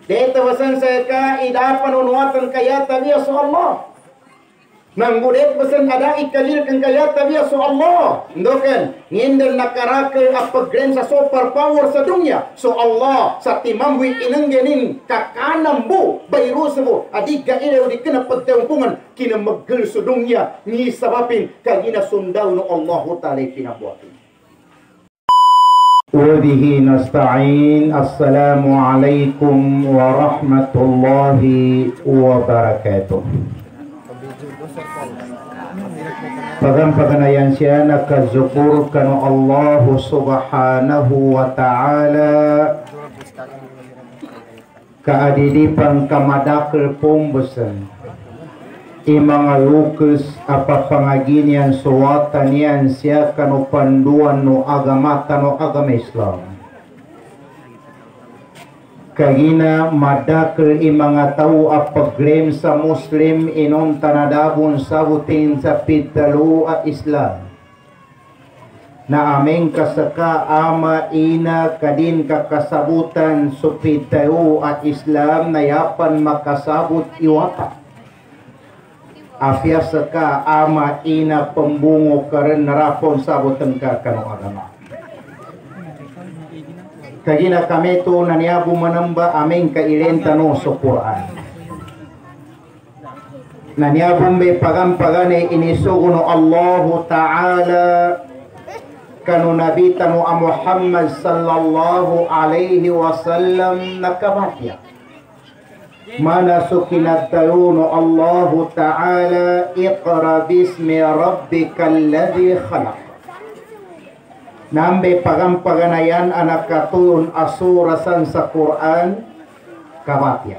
Dito basan saya ka idapan unuatan kaya tabiya su Allah. Nanggudet basan ada ikalir kan kaya tabiya su Allah. Ndoken ngindel nakarake apagren sa super power sa dunia. So Allah sa timamwi inanggenin kakanambu bayrusubo adiga ile di kena pagtungpungan kina maggel sa dunia ni sabapin kagina sundaw no Allah taala pinabuatin. Wabihi nasta'in. Assalamualaikum warahmatullahi wabarakatuh. Paganayan siya nakazukur kanu Allah subhanahu wa ta'ala kaadidipang kamadakil pumbusan imanga lukus apa pangaginian suwatan yan siya kanu panduan no agamata no agama Islam kagina madakil imanga tau apa grem sa muslim inon tanadabon sabutin sa pitalu at Islam na aming kasaka ama ina kadin kakasabutan sa pitalu at Islam na yapan makasabot iwata afya saka ama ina pembungo karen narapon sabot tengka kanu agama. Kagina kami to naniabu manamba aming kailentano sa Quran. Naniabu may pagam-pagane inisuguno Allah Ta'ala kanu nabitano a Muhammad sallallahu alaihi wasallam nakabatya. Mana sukinatayuno Allah Ta'ala iqra bismi rabbikal ladzi khalaq. Nambe pagampaganayan anak katulun asurasan sa Quran kabatya.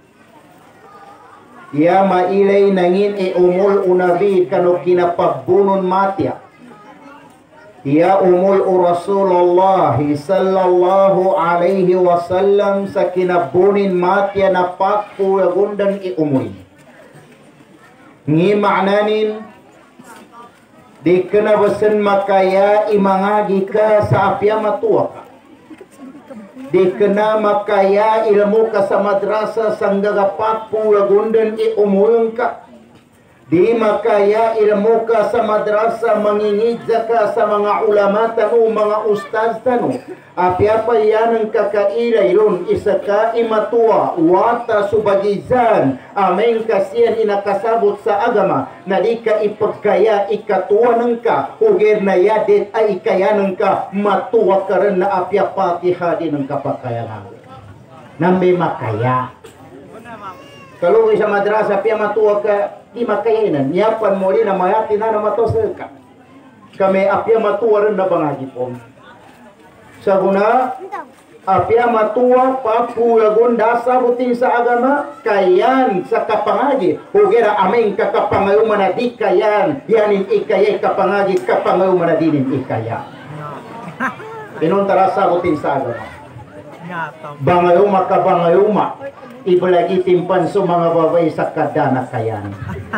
Ya mailay nangin umul unabi kanu kinapagbunon matya. Ya umul Rasulullah sallallahu alaihi wasallam sa kinabunin matya na pakpo yagundan umul. Ngi maknanin di kenabasan makaya imangagi ka sa apya matuwa ka. Di kena makaya ilmu ka sa madrasa sanggaga pakpo yagundan umulong ka. Di makaya ilmu ka sa madrasa mangingidza ka sa mga ulama tanu, mga ustaz tanu. Api-apa yan ang kakailay ron, isa ka imatua, wata subagizan, aming kasiyan inakasabot sa agama, na di ka ipagkaya ikatuwanan ka, hugir na yadit ay ikayanan ka, matuwa ka rin na api-apa tihadi ng kapakayanan. Nambi makaya. Kalau sa madrasa api matuwa ka, di makainan nyapan mo rin na mayati na matosel ka kami apya matuwa rin na bangagi po sa guna apya matuwa papulagon dasa buting sa agama kayan sa kapangagi hugera aming kakapangayuman na di kayan yanin ikayay kapangagi kapangayuman na dinin ikaya pinuntara sa buting sa agama bangayuma ka bangayuma ibalagi timpan sa mga babay sa kadana kayan.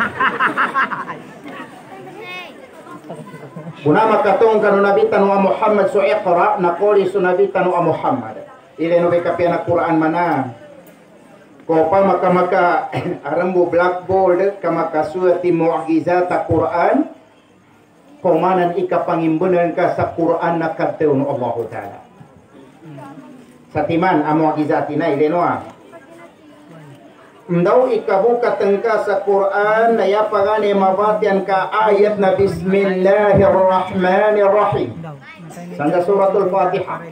Una makatong kanu nabitan wa Muhammad so iqra naquli so nabitan wa Muhammad. Ile no kapya na Quran mana. Ko pa maka arambo blackboard kamaka suati mu'jizat Quran. Ko manan ikapangimbunan ka sa Quran na kadto Allah Taala. Sa timan ang mu'jizatina ile no Ndaw ikabuka tengka sa Quran na yapagani mabatian ka ayat na Bismillahirrahmanirrahim. Sanda suratul Fatihah.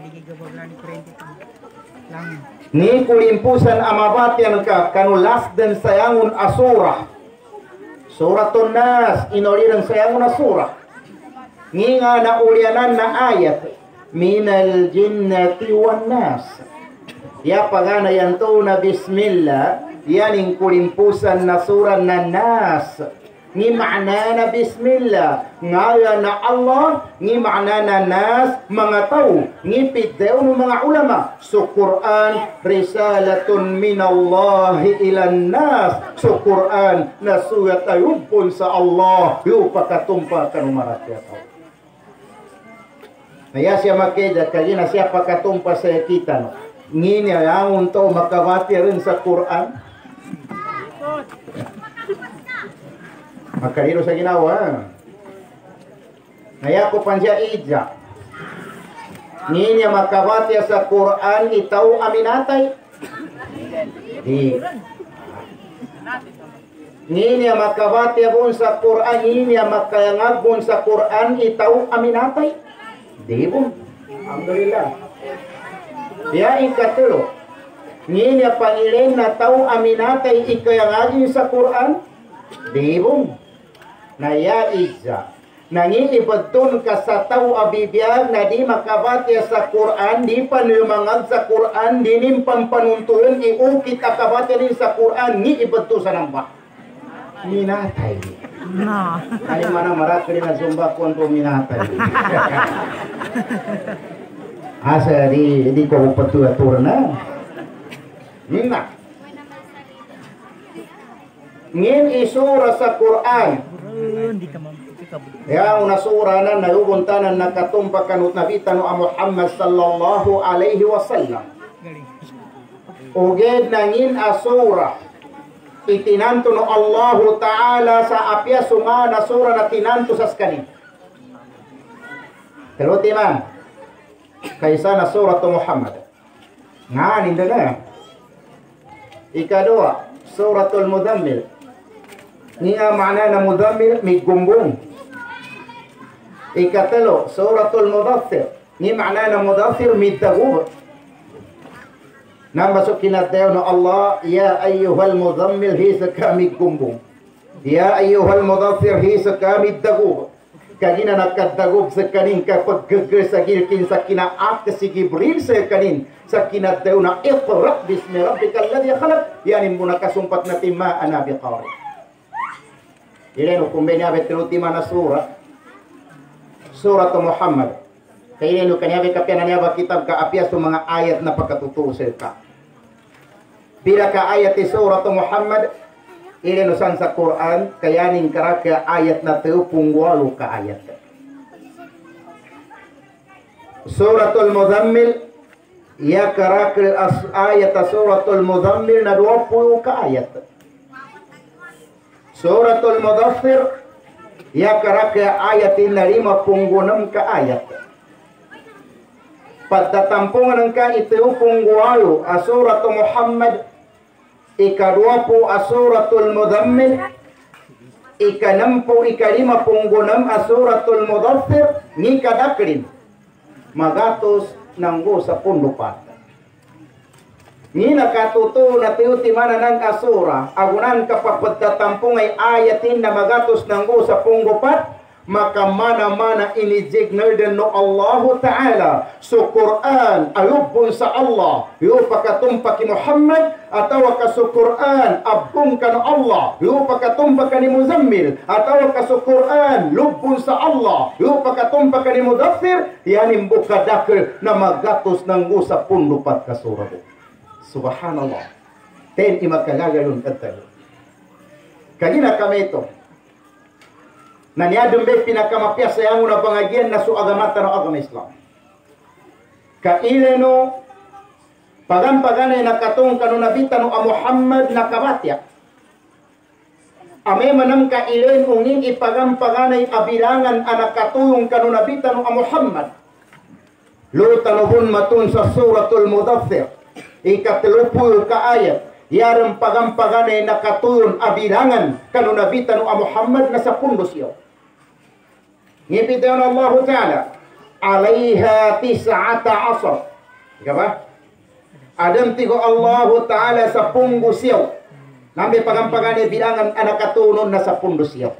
Ni kulimpusan amabatian ka kanu lasden sayangun asurah. Suratun Nas inoliran sayangun asurah. Ni nga na ulianan na ayat minal jinnati wan nas. Yapagana yanto na Bismillah yaning kulimpusan na surah na Nas. Ni makna na Bismillah, ngayon na Allah, ni makna na Nas, mga tao, ni pideo ng mga ulama. So Quran, risalatun minallahi ilan Nas. So Quran, nasulat ayun pun sa Allah, yung pagkatumpa ka ng maratya tao. Naya siya makeda, kaya na siya pagkatumpa sa kita, no? Ngini yang untuk makabatirin sa Quran. Maka dito sa ginawa. Ngaya ko pansya ija. Ngini makabati sa Quran itaw aminatay. Di. Ngini makabati abon sa Quran, ngini makayangabon sa Quran itaw aminatay. Di po. Alhamdulillah. Ya ikatulo. Ngini pangilin na tao aminatay ikayangagin sa Quran. Di po. Naya ija. Nangiibadton ka sa tao abibiyag na di makabati sa Quran, di panumangag sa Quran, di nimpampanuntuyon, iukit akabati rin sa Quran, ngiibadto sa namba. Minatay. No. Ay mana marat rin na zumba ko ang minatay. Asa di ko patuatur na. Nina. Ngin isura sa Quran. Hindi ka Ya una sura na nayubuntanan nakatumpa kanut nabita no Muhammad sallallahu alaihi wasallam. Uged nangin asura itinanto no Allah Ta'ala sa apya sunga na sura na tinanto sa skani. Kaluti man kaysa na sura to Muhammad. Nga ninda na. Ikadua suratul Mudammil. Niya makna na Mudammil may gumbong. Ikatalo, suratul Mudaththir. Ni makna na Mudaththir mitagub. Nambasok kinatayo na Allah, ya ayyuhal Mudammil hisa kami gumbong. Ya ayyuhal Mudaththir hisa kami dagub. Kagina nakadagub sa kanin kapag gagal sa gilkin sa kinaak si Gibril sa kanin sa kinatayo na iqra bismi rabbikal ladzi khalaq. Yanin mo nakasumpat na tima anabi qari. Ileno kumbenya betelutima na surah Surat Muhammad. Kaya nyo kanya kapya na niya kitab ka apya sa mga ayat na pagkatutusel ka. Bila ka ayat di Surat Muhammad, ilinusan sa Quran, kaya ning karaka ayat na tayo pungwalo ka ayat. Suratul Mudammil, ya karaka ayat Suratul Mudammil na 20 ka ayat. Suratul Mudaththir, ya karaka ayatin na 56 ka ayat. Pagtatampungan ng ka ito punggualo asuratul Muhammad, ikadwapo asuratul Mudammil, ikanampo ikalima punggunam asuratul Mudaththir, ni kadakrin magatos nanggo sa pundupat. Ni nakatuto na tiyuti mana ng asura, agunan kapag pagtatampo ngay ayatin na magatos nanggo sa punggupat, maka mana-mana inijigner din no Allah Ta'ala. So Quran, alubon sa Allah, yung pagkatumpa ki Muhammad, atawa ka sa Quran, abong ka no Allah, yung pagkatumpa ka ni Muzammil, atawa ka sa Quran, lubon sa Allah, yung pagkatumpa ka ni Mudaththir, yanin bukadakil na magatos nanggo sa pundupat ka surah. Subhanallah. Ten imagkagagalon katalo. Kanina kami ito. Naniadong be pinakamapya sa yango na pangagian na su agamata ng agama Islam. Kaile no pagampaganay nakatong kanunabita no a Muhammad nakabatya. Ame manam kailen ungin ipagampaganay abilangan anakatuyong kanunabita no a Muhammad. Lutanubun matun sa suratul Mudaththir. Ikatlupul ka ayat. Yarang pagampaganay nakatuyon abilangan kanunabita no a Muhammad na sa pundos iyo. Ngipitayon Allah Ta'ala alaiha tis'ata asar. Ika ba? Adam tigo Allah Ta'ala sa pundos iyo. Nambi pagampaganay bilangan anakatunon na sa pundos iyo.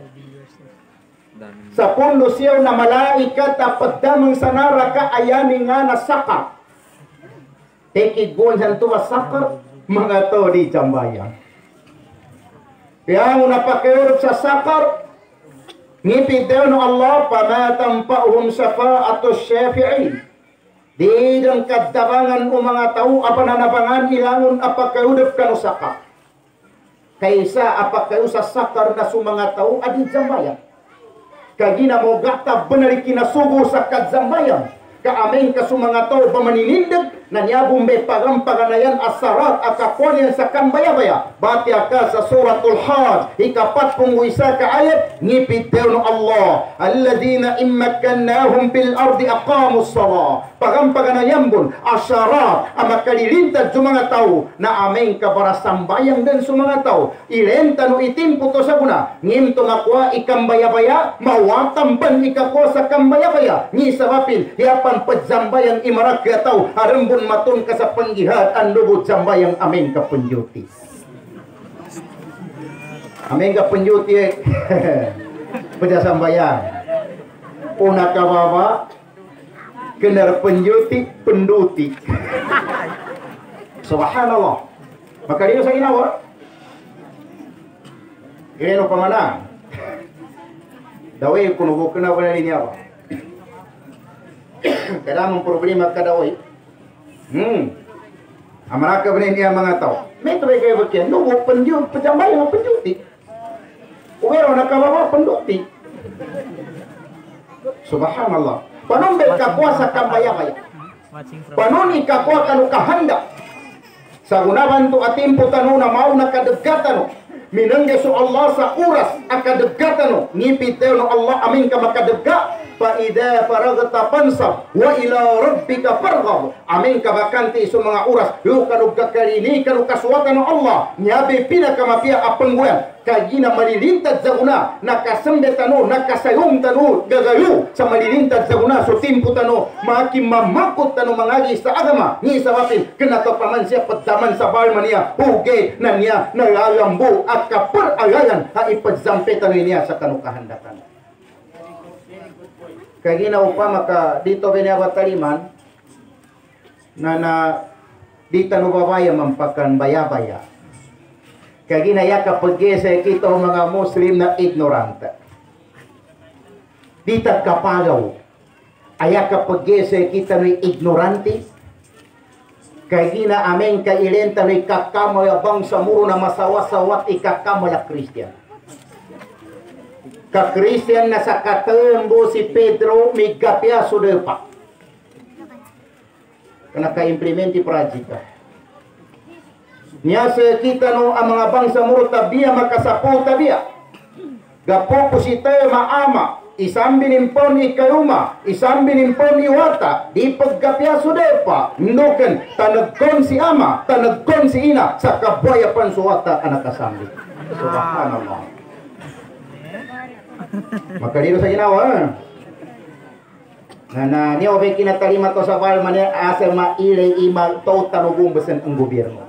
Sa pundos iyo na malaikat na pagdamang sa naraka ayani nga na saka. Tekiggon hantu masakar mga to di jambayan. Kaya mo napakiurot sa sakar, ngipid daw no Allah, pamatanpa'uhum syafa'atus syafi'in. Di dan kadabangan o mga tao, apananabangan ilangon apakaudap ka no sakar. Kaysa apakayo sa sakar na sumanga tao, adi jambayan. Kagina mo gata benari kinasugo sa kadzambayan. Kaamin ka sumanga tao, pamaninindag, Nanyabong be paganayan asarat akakuan sa kambaya-baya. Bati aka sa suratul Hajj. Ikapat pong wisa ka ayat. Ngipitew no Allah. Alladina immakannahum fil ardi aqamus salah. Paganayan bun. Asarat. Amakalilintad sa mga tao. Na aming kabara sambayang din sa mga tao. Ilenta no itimpo to sa guna. Ngimto nga kwa ikambaya-baya. Mawatamban ikakwa sa kambaya-baya. Ni sabapin. Hiapan padzambayang imarak kataw. Harambon matun ka sa panggihad ang lubot sambayang aming kapunjuti. Aming kapunjuti pada sambayang. Una kababa kenar penjuti penduti. Subhanallah. Maka dito sa ginawa. Kaya no pamanang. Dawai kuno ko na wala niya ba. Kadang problema kadawai. Amaraka benin dia mga tao. May tuloy kayo bakyan. Nubo penjut, pejambay ng penjuti. Uwero nakababa penduti. Subhanallah. Panon ba ikakwa sa kambaya-baya? Panon ikakwa kanu kahanda? Sa gunaban to atimpo tanu na mau nakadagatan. Minangga su Allah sa uras akadagatan. Ngipitew no Allah amin ka makadagga. Faida faragta fansab wa ila rabbika farghab. Amin kabakanti sa mga oras yu kanug kakalini kanug kaswatan ng Allah nyabe pinakamapia apengguan kagina malilintad sa una nakasembe tano nakasayong tano gagayo sa malilintad sa una so timpo tano makim mamakot tano mangagi sa agama ni sabapin kenato paman siya padaman sa balman niya huge na niya nalalambo at kapar agalan ha ipadzampe tano niya sa kanukahandatan. Kagina upama ka dito binaba taliman na dito no babaya mampakan baya-baya. Kagina ya kapag sa kita mga Muslim na ignorante. Dito kapagaw. Aya kapag sa kita no ignorante. Kagina amen kailenta no ikakamo ya bangsa muro na masawasawat ikakamo la Kristiyan. Ka-Christian na sa katembo si Pedro migapya sudepa. Kana ka-implementi pratika. Niya sa kita no ang mga bangsa muro tabiya makasapo tabiya. Gapo po si tayo maama. Isang binimpon ikayuma. Isang binimpon iwata. Di paggapya sudepa. Nuken tanagkon si ama. Tanagkon si ina. Sa kabuaya pansuwata anak kasambi. Subhanallah. Maka dito sa ginawa na niya obay kinatalima to sa balman niya asa mailay imal to tanugong basan ang gobyerno.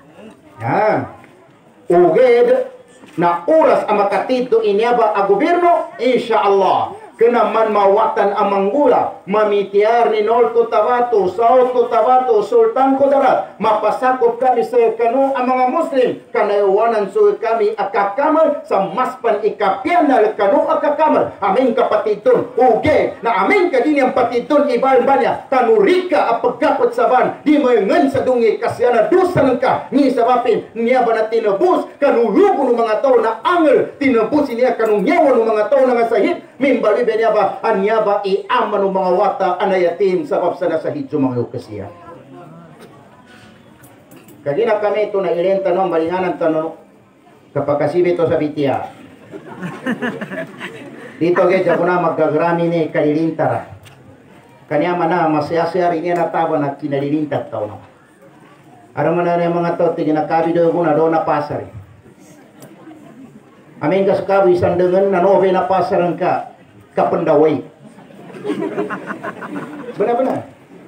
Uged na oras ang makatid do inyaba ang gobyerno insyaallah kena man mawatan ang manggula mamitiar ni Norto Tabato, South Tabato, Sultan Kudarat mapasakop kami sa kanu ang mga Muslim kanayawanan sa kami akakamal sa maspan ikapyanal kanu akakamal aming kapatid doon uge na aming kadini ang patid doon ibal banya tanurika ang pagkapot sa ban di mayangan sa dungi kasyana dusan ka ni sabapin niya ba na tinabus kanulugo ng mga tao na angel tinabusin niya kanungyawan ng mga tao na nga sahit mimbali niya ba anya ba iaman ng mga wata anayatim sabab sa nasahid sa mga okasya. Kagina kami ito na ilen tanong balinganan tanong kapag kasibit ito sa bitiya. Dito kaya ko na magagrami ni kalilintara. Kanya man na masyasya rin niya nataba na kinalilintad tao na. Aram man na yung mga tao tiginakabi doon ko na doon na pasar. Amin kaskabi isang dengan na nove na pasaran ka kapendawai. Benar-benar.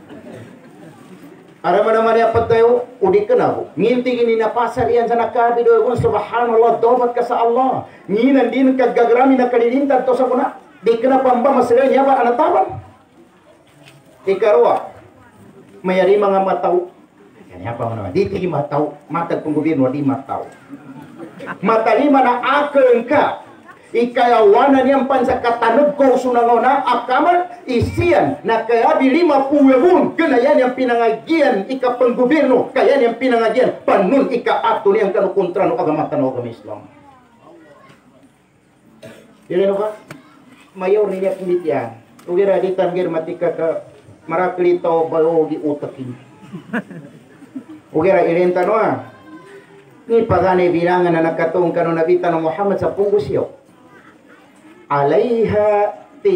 Ada mana-mana yang patayo udi kenal. Nginti gini na pasar yan sa nakabi do ko subhanallah dobat ka sa Allah. Nginan din kagagrami na kalilintan to sa kuna. Di kena pamba masalah niya ba anataban. Ikarwa. Mayari mga mataw. Yan apa mo naman. Di tigi mataw. Matag pang gobyerno di mataw. Matalima na akeng ka. Ikayawanan yang pansa katanod ko sunangona akamal isian na kaya bilima puwebun kenayan yang pinangagian ika penggobyerno kaya yang pinangagian panun ika ato yang kanu kontra no agama Islam. Dili no ba? Mayor niya kimitian. Ugira di tanggir matika ka maraklito bayo gi utakin. Ugera irenta no ni pagani bilangan na nakatong kanu Nabi tanong Muhammad sa punggusyo. Alaiha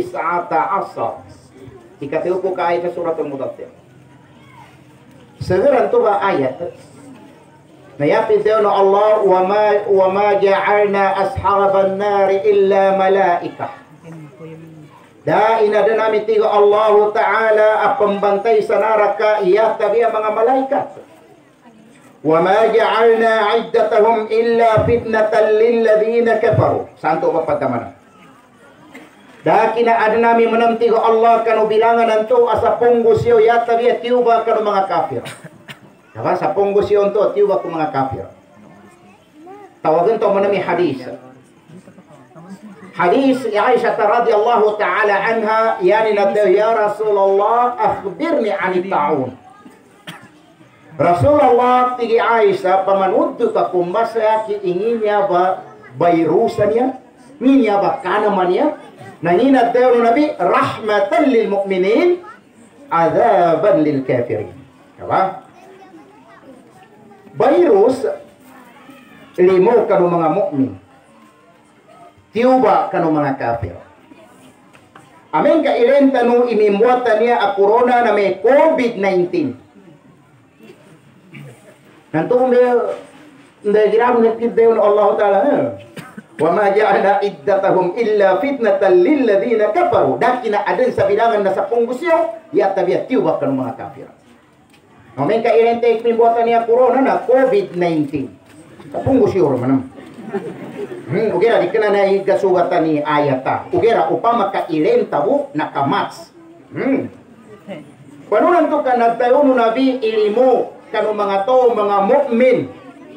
19. Ikatiyo po ka ayat sa surat Al-Mudaththir. Segera to ba ayat? Nayapit daw na Allah wa ma ja'alna ashaban nari illa malaika. Ina dan namin tigo Allah Ta'ala ang pambantay sa naraka iya tabi ang mga malaikat. Wa ma ja'alna iddatahum illa fitnatan lilladhina kafaru. Santo ba pagkamanan? Kina ada namin menamtigo Allah kanu bilangan nanto asa punggusyo iya tabi at tiuba kanu mga kafir. Diba? Sa punggusyo nanto tiuba kanu mga kafir. Tawagan to manami hadis. Hadis Aisyah radhiyallahu taala anha yani nabda ya Rasulullah akhbirni 'anit ta'un. Rasulullah tigi Aisyah pamanuddu ka kumbasa ki inginnya ba virusannya, ninya ba kanamannya. Nangina daw Nabi rahmatan lil mu'minin adzaban lil kafirin. Apa? Virus limo kanu mga mukmin. Tiuba kanu mga kafir. Amin ka irenta no imimbuatan niya a corona na may COVID-19. Nanto may ndagiram na kiddayon Allah Ta'ala. Wa ma ja'alna iddatahum illa fitnatan lil ladzina kafaru. Dakina aden sa bilangan na sa punggusyo ya tabiat tiuba kanu mga kafir. Amin ka irenta imimbuatan niya corona na COVID-19. Sa punggusyo man. Ugera dikena na igasugatan ni ayata. Ugera upama ka ilenta bu nakamats. Panunan to ka nagtayo no Nabi ilimo kanu mga to mga mukmin.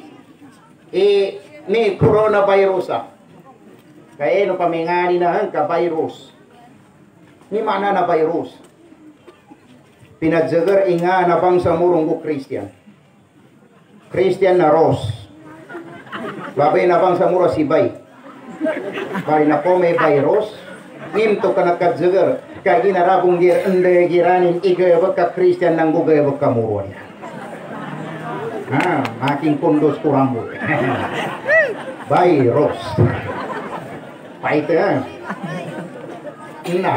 Ni coronavirus. Kaya no pamingani na ka virus. Ni mana na virus. Pinadjagar inga na bang sa murong Christian. Christian na Ros. Babay na bang sa mura si Bay. Bari na po may virus. Ngimto ka nakadzagar. Kaya ginarabong giranin igayabag ka Christian nang gugayabag ka muron. Making kundos kurang mo. Virus. Paite Ina.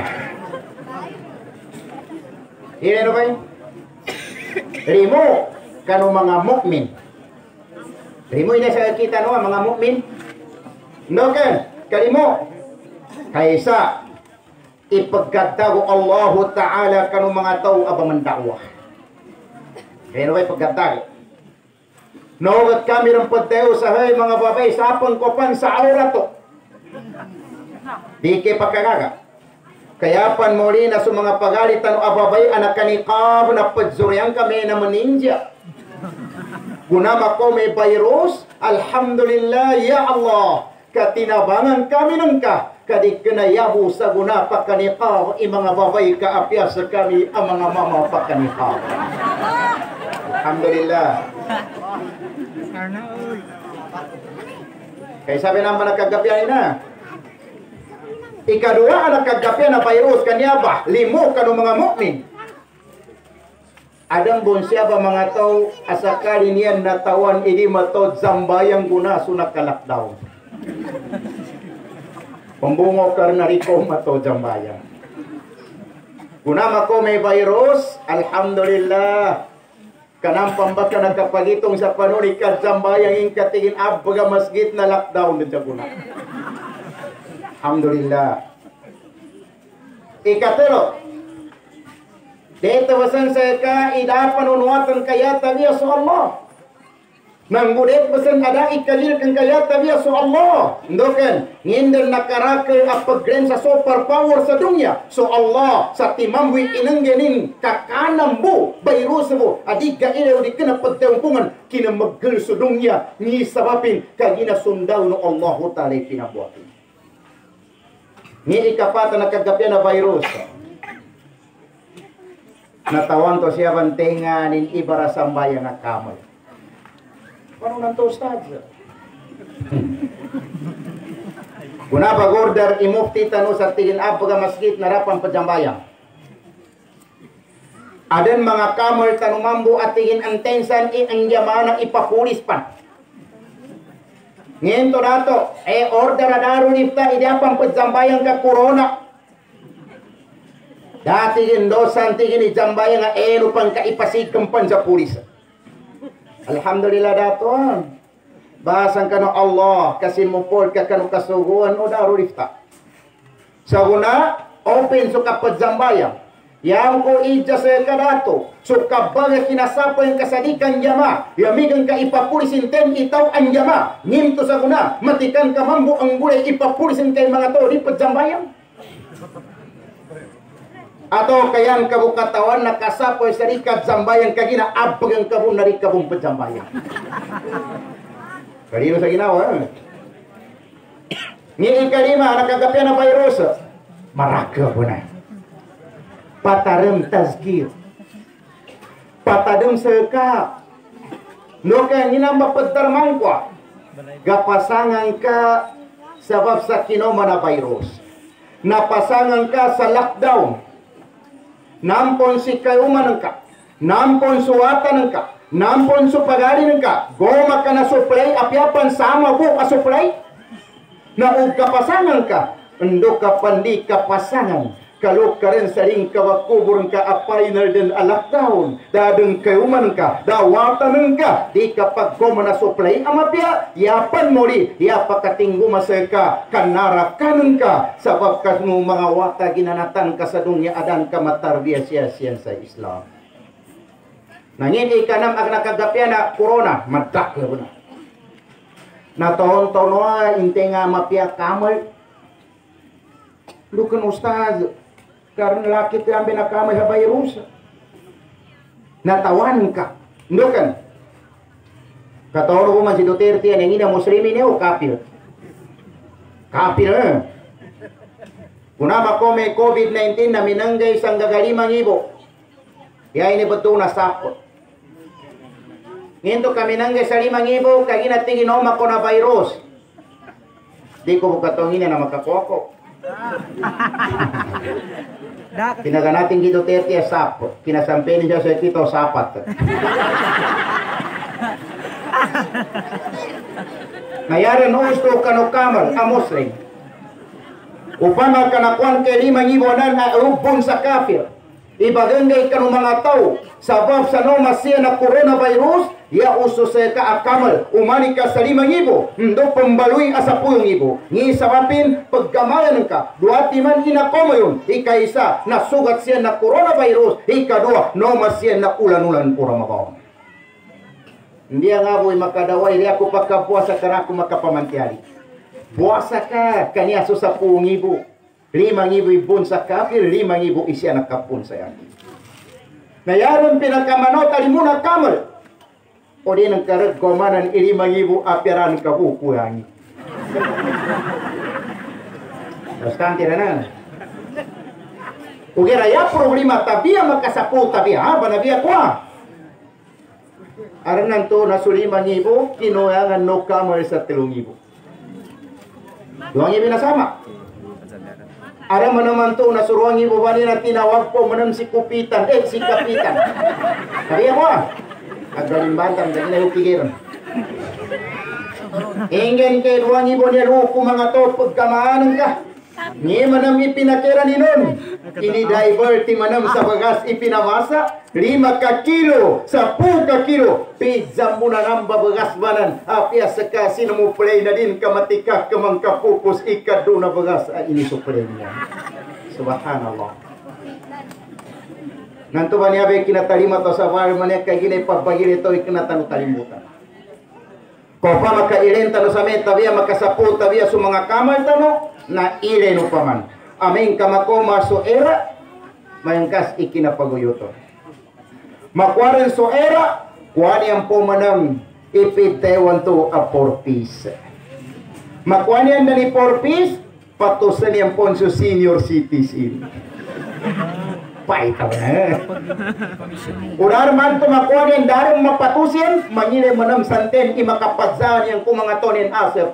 Ini ano ba yun? Rimo kanu mga mukmin. Rimo ina sa kita no mga mukmin. No kan? Kalimo. Kaysa ipagkatago Allah Ta'ala kanu mga tao abang mandakwah. Kaya no ba ipagkatago? Nogat kami ng pagtayo sa hay mga babay sa pangkopan sa aura to. Di kay pagkagaga. Kaya pan muli na sa mga pagalitan o ababay anak kanikab na padzuryan kami na maninja. Gunama ko may virus, alhamdulillah ya Allah. Katinabangan kami nung ka. Kadi kanayabu sa guna pakanikab mga babay kaapya sa kami ang mga mama pakanikab. Alhamdulillah. Kaya sabi naman nagkagapyan na. Ikadua anak kagapyan na virus kanya ba? Limo kanu mga mukmin. Adang bonsya ba mga tao asakali niyan natawan ini matod zambayang guna sunak ka lockdown. Pembungo karena riko matod zambayang. Guna mako may virus, alhamdulillah. Kanang pambaka nagkapagitong sa panuni ka zambayang ing katingin abga masjid na lockdown din sa guna. Alhamdulillah. Ikatero. Dito basan sa ka idapan unuatan kaya tabiya sa Allah. Manggudet basan ada ikalir kang kaya tabiya sa Allah. Ndoken ngindel nakarake apagren sa super power sa dunya. So Allah sa timamwi inanggenin kakanambu virus mo adi ka ilaw di kana pagtungpungan kinamaggal sa dunya ni sabapin kagina sundaw no Allah Ta'ala pinabuhatin. Ni ikapata nakagapyan na virus. Natawan to siya bantenga nin ibara sambayan na kamay. Paano nanto ustad? Kuna bagorder imufti tano sa tingin abaga masjid narapan pajambayan. Adan mga kamar tanumambo atingin ang tensan ang yamana ipapulis pa. Ngayon to nato, order adaro nifta, idapang pagzambayan ka corona. Dati gindosan tingin ijambayan nga lupang kaipasigkan pan sa pulis. Alhamdulillah dato. Bahasan ka no Allah, kasi mupol ka kanu kasuguan o daro nifta. Sa una, open so kapagzambayan. Yang ko ija sa kadato, so kabaga kinasapa yung kasadikan yama, yamigan ka ipapulisin ten itaw ang yama, nginto sa kuna, matikan ka mambo ang gulay ipapulisin kay mga to, di pagzambayan. Ato kayang kabukatawan nakasapo sa rikab zambayan kagina, abagang kabun na rikabong pagzambayan. Kanino sa ginawa? Ni ikalima, nakagapya na virus, maraka po na. Patarem tazkir, patadem seka, no kaya nginamba pagdarmang kwa, gapasangan ka sabab sa kinoma na virus, napasangan ka sa lockdown, nampon si kayuman ka, nampon suwatan ka, nampon su pagarin ka, goma ka na supply, apyapan sama po ka supply, na kapasangan ka, endo ka pandi kapasangan, kalau karen saling kawakubur ka apay na din lockdown, dadeng kayuman ka, dawatan ka, di kapag ko na supply, amapya, yapan mo ri, yapakatinggo masaka, kanarakan ka, sabab ka mo mga wata ginanatan ka sa dunya adan ka matarbiya siya sa Islam. Nangin ikanam ang nakagapya na corona, madak na na. Nataon-taon na, inte nga mapya kamal, lukan ustaz, karena laki itu ambil nak kamay sa virus. Natawan ka. Hindi kan? Katawag ko man si Duterte yan, yung ina muslimin niyo, kapil. Kapil eh. Kunama ko may COVID-19 na minanggay isang gagalimang ibo. Kaya ini betul na sapot. Nginto kami nanggay sa 5,000, kaginating inoma ko na virus. Di ko bukatong ina na makakuha ko. Kinaga natin kay Duterte sapot. Kinasampinin siya sa ito sapat. Ngayaran gusto kanukamal ang Muslim. Upama kanakuan kay 5,000 na ubon sa kafir. Ibagangay ka ng mga tao sabab sa nomasiya na coronavirus, ya uso sa kaakamal, umani ka sa 5,000, ndo pambaluy asa 10,000. Ngi sabapin, pagkamayan ka, duati man inakomo yun, ikaisa, nasugat siya na coronavirus, ikadua, nomasiya na ulan-ulan pura mabawang. Hindi nga boy makadaway, di ako pagkapuasa ka ako makapamantiali. Puasa ka, kanya so sa 10,000. 5,000 ibon sa kafir, 5,000 isya nakapun sa yakin. Nayaron pinakamanot, alimuna kamal. O di nang karag komanan 5,000 apiran kabuku yangi. Bastante na na. Ugera ya problema tabia makasapu tabia, ha? Banabia kwa. Aran nanto na su 5,000, kinoyangan no kamal sa 3,000. 2,000 na sama. Ada naman to nasuruang ibo bani na tinawag po manam si Kupitan, si Kapitan. Kaya mo agalimbatan dahil na upigiran. Ingin kay duwang ibo niya ruko mga to pagkamaanan ka. Ni manam ipinakira ni nun. Ini divert manam sa bagas ipinamasa 5 ka kilo, 10 ka kilo. Pizza mo na namba bagas banan. Apia sa kasi na mo play na din kamatika kamang kapupos ikado na bagas. Ini suplay niya. Subhanallah. Nanto ba niya ba kinatalima to sa war man kay ginay pagpagili to ikinatano talimutan. Ko pa makailenta no sa meta biya makasapu tabiya sa mga kamal tano na ile no paman. Amin kamako maso era mayangkas ikinapaguyuto. Makwaren so era kuani ang pumanang ipitewan to a 4 piece. Makuani ang dani 4 piece patusan yang ponso senior citizen. Paitaw na. Urar man to makuha ng darong mapatusin, mangile manam santen imakapagsahan yang kumanga tonin asa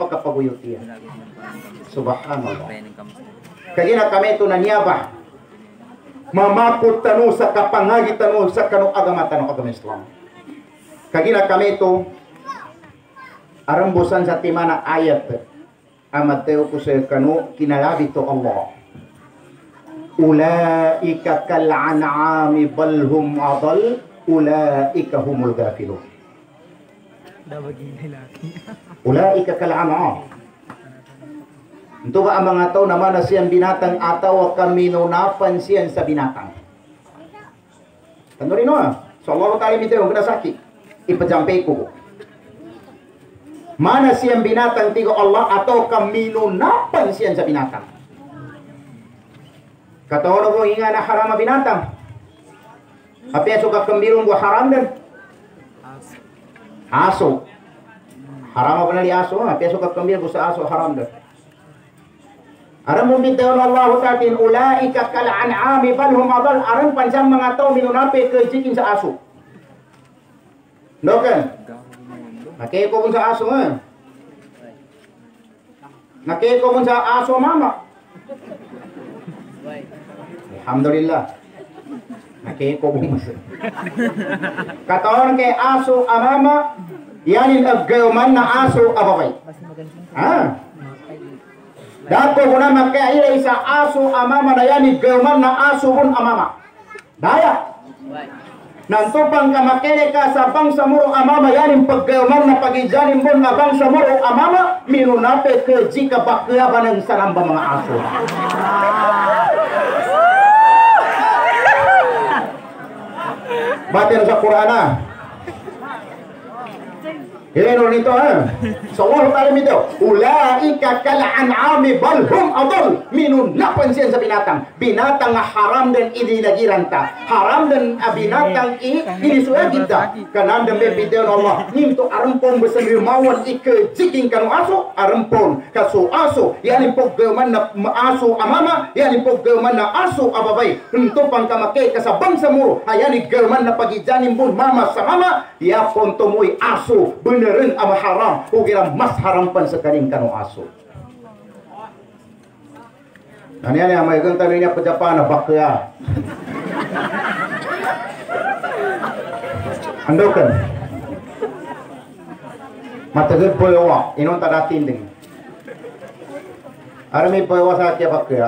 pagkapaguyutian. Subhanallah. Kaya na kami ito nanyaba. mamakot tanu sa kapangagi tanu sa kanu agama Islam. Kagina kami itu arambusan sa timana ayat amateo ko sa kanu kinalabi to Allah. Ulaika kal an'ami bal hum adall ulaika humul ghafilun. Ulaika kal an'am. Ito ba ang mga tao naman na siyang binatang ataw kami nunapan siyan sa binatang. Tando rin so Allah tayo mito yung kinasaki ipajampay ko. Mana siyang binatang tigo Allah atau kami nunapan siyan sa binatang. Kataon mo hinga na haram binatang. Apeso ka kambirong buah haram din. Aso. Haram apa di aso? Apeso ka kambirong buah aso haram din. Aram mo bitaw Allah tatin ulaika kal an'ami bal hum adall. Aram pansang mga tao minunapi kejikin sa aso. Doken. Nakay ko sa aso Nakay ko sa aso mama. Alhamdulillah. Nakay ko mas. Kataon kay aso amama, yanin agayman na aso ababay. Dako ko na makaya isa aso amama na yanin gayman na aso bun amama. Daya. Nantupang kamakere ka sa bangsa muro amama yanin paggayman na pagijanin bun na bangsa muro amama, minunape ke jika bakyaban ng saramba mga aso. Batin sa Quran Hileno nito So Allah taala mito ulaika kal an'ami bal hum adall minun lapan siyan sa binatang. Binatang nga haram dan idinagiran ta. Haram dan binatang inisuya kita. Kananda may bideo Allah. Nimto arampon besan rimawan ike jiking kanu aso arampon kaso aso yani poggaman na aso amama yani poggaman na aso ababay. Hento pang kamakay kasabang sa muro ayani gaman na pagijanin bun mama sa mama ya pontomoy aso beneran ama haram ukira mas harampan sekaling kanu aso. Nani yang may ganta niya pajapana bakya. Andokan. Matagad boyawa inon tadatin ding. Arami boyawa sa kya bakya.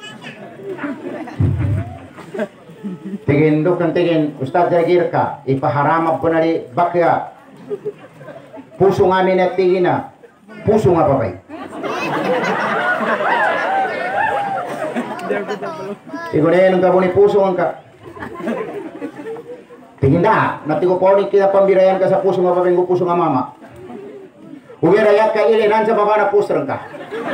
Tingin dokan tingin Ustaz Jagir ka ipaharama po na bakya. Puso nga minatigin na. Puso nga pa bay. Sigurayan ka po ni puso ang ka. Tingin na. Natigo po ni kinapambirayan ka sa puso nga pa bay. Puso nga mama. Ugirayak ka ilinan sa baba na puso ka.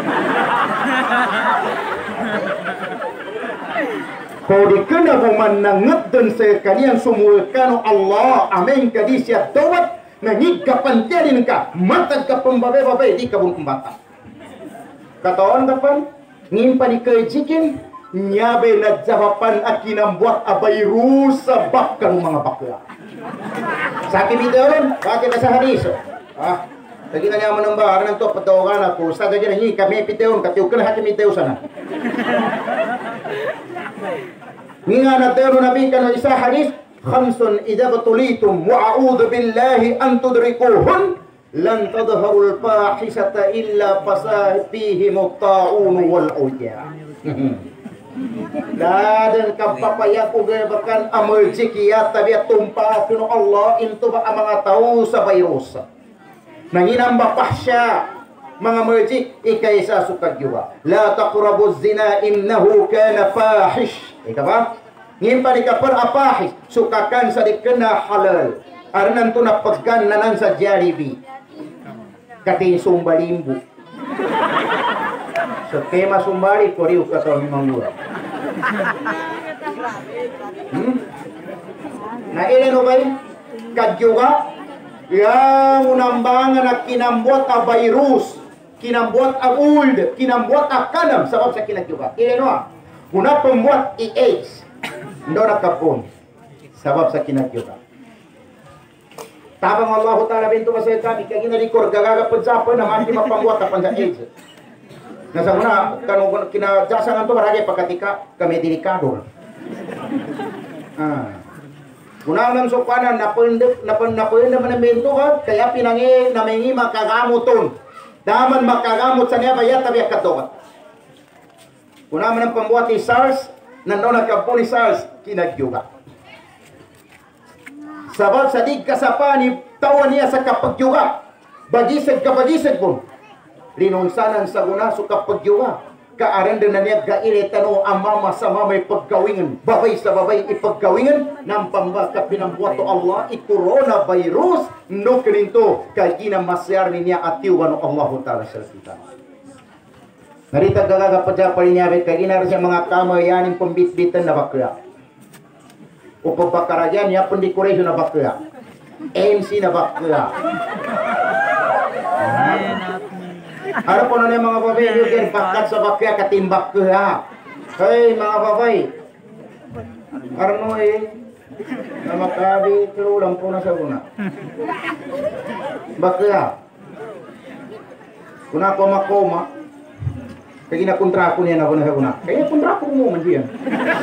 Kau dikena buman nangat dan sa kaniyang sumulkano Allah. Amin kadisya dawat. Nangig ka pantiyanin ka, matag ka pambabay-babay, di ka bun kumbata. Katawan kapan, ngimpa ni kejikin, nyabe na jawapan at kinambuat abay rusa bakang mga bakla. Sakit video rin, bakit sa hadis? Lagi na niya manambah, aran to patawagan ako, sa gaya ni kami piteon, katiukan hakim iteo sana. Nga na tero nabi ka na isa hadis, khamsun idza batulitum wa a'udzu billahi an tudrikuhun lan tadhharul fahisata illa fasahibihim at-ta'un wal uja. Dan kapapaya ko gabakan amerji kiya tabiat tumpa kuno Allah into ba ang mga tao sa virus. Nanginam ba pahsya mga merji ikay sa sukat juga. La taqrabu zina innahu kana fahish. Ika ba? Ngimpa di kapal apahis sukakan sa dikena halal arnan tu na pagkananan sa jaribi kating sumbalimbu so tema sumbari koriu kata mangura na ile no bay kadjuga yang unambangan na kinambuat a virus kinambuat a old kinambuat a kanam sabab sa kinadjuga ile no una pembuat AIDS ndo nakapun sabab sa kinagyoga tabang Allah Ta'ala bintu masaya kami kaya ginalikor gagagapad sa po naman di mapambuat apan sa AIDS nasa muna kinajasangan to maragay pagkatika kami delikado Kunaman so kanan napundap man mento ka kaya pinangi namengi makagamuton. Daman makagamot sa niya bayat tabi katoka. Kunaman ang pambuhat ni SARS nandoon nagkapo ni SARS kinagyuga. Sabab sa dig kasapa ni tawan niya sa kapagyuga. Bagisag po. Linunsanan sa guna so kapagyuga. Kaaran din na niya gailitan o amama sa mamay paggawingan. Babay sa babay ipaggawingan. Nang pambaka pinambuhat to Allah i-coronavirus. No kininto kay kinamasyar niya atiwan o Allah Ta'ala sa kita. Narita gagagapadya pa rin niya kay ginar siya mga kamayanin pambitbitan na bakla. O pagbakaragyan niya pun decoration na bakla. MC na bakla. Ano po na niya mga babay, yung bakat sa bakya, katimbak ko ha. Hey mga babay, Arno na makabi, tulang po na sa una. Bakya, kuna ko makoma, kaya ginakontra ko niya na una sa una. Kaya kontra ko mo man diyan.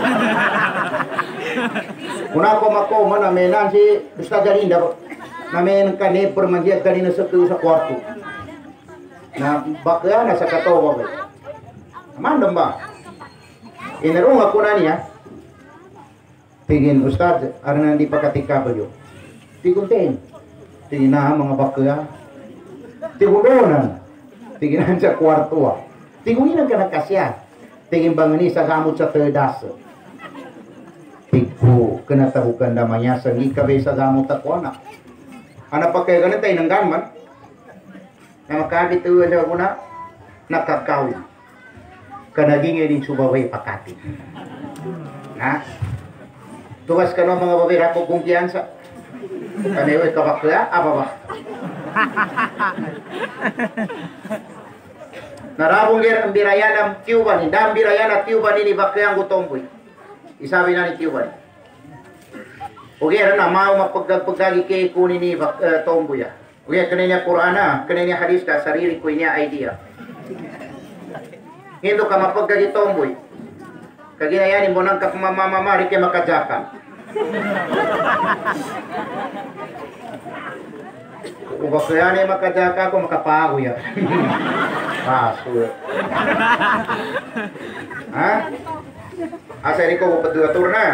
Kuna ko makoma na menan si Ustaz Galinda, na menan ka ne permandiat kanina sa kwarto. Na bakya na sa katawa ba? Mandam ba? Inarong ako na niya. Tingin Ustad, arang hindi pa katika ba yun? Tiguntin. Tingin na mga bakya. Tigudonan. Tingin sa kwarto. Tigunin ka na kasya. Tingin bang ni sa gamot sa terdas. Tigo, kanatahukan namanya sa ngikabe sa gamot ako na. Ano pa kaya ganun tayo ng ganman? Na makabit tuwa sa kuna nakakawin kanaging din subaway pakati na tuwas ka no mga babae ako kumpiyansa kanewe kabakla apa ba narabong ang biraya ng Cuban hindang biraya na Cuban ni bakla ang gutomboy isabi na ni Cuban ugera na mau mapagpagagi kay kunin ni tomboy Uya kananya Qur'ana, kananya hadis ka sarili ko niya idea. Hindi ka mapagkagi tomboy. Kaginayanin mo nang kapamamamari kay makajakan. Kung bakyanin makajaka ko makapago ya. Paso. Ha? Asa ko padua na.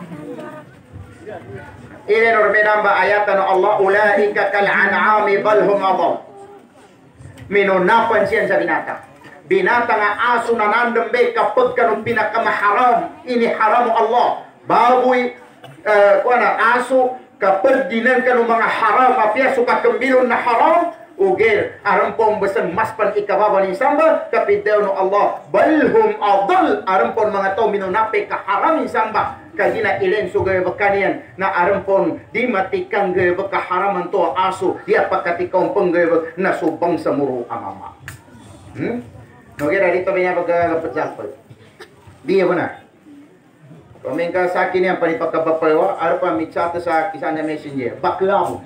Ini normenamba ayatan Allah ulaika kal an'ami bal hum adall. Minunapan siya sa binata. Binata nga aso na nandambe kapag kanong pinakamaharam. Ini haram Allah. Baboy, aso kapag dinan kanong mga haram. Apya suka kambilon na haram. Ugir, aram pong basan maspan ikababa ni samba. Kapidaw no Allah. Bal hum adall. Aram pong mga tao minunape kaharam ni samba. Kagina ilen sugay bakanian na arampon di matikang gay bakaharaman to aso dia pakatikong penggay na subang sa muro amama. No kira dito binya bagapatjapal. Dia benar. Pamengka sa akin yang panipakabapawa arpa michat sa kisana messenger. Baklaw.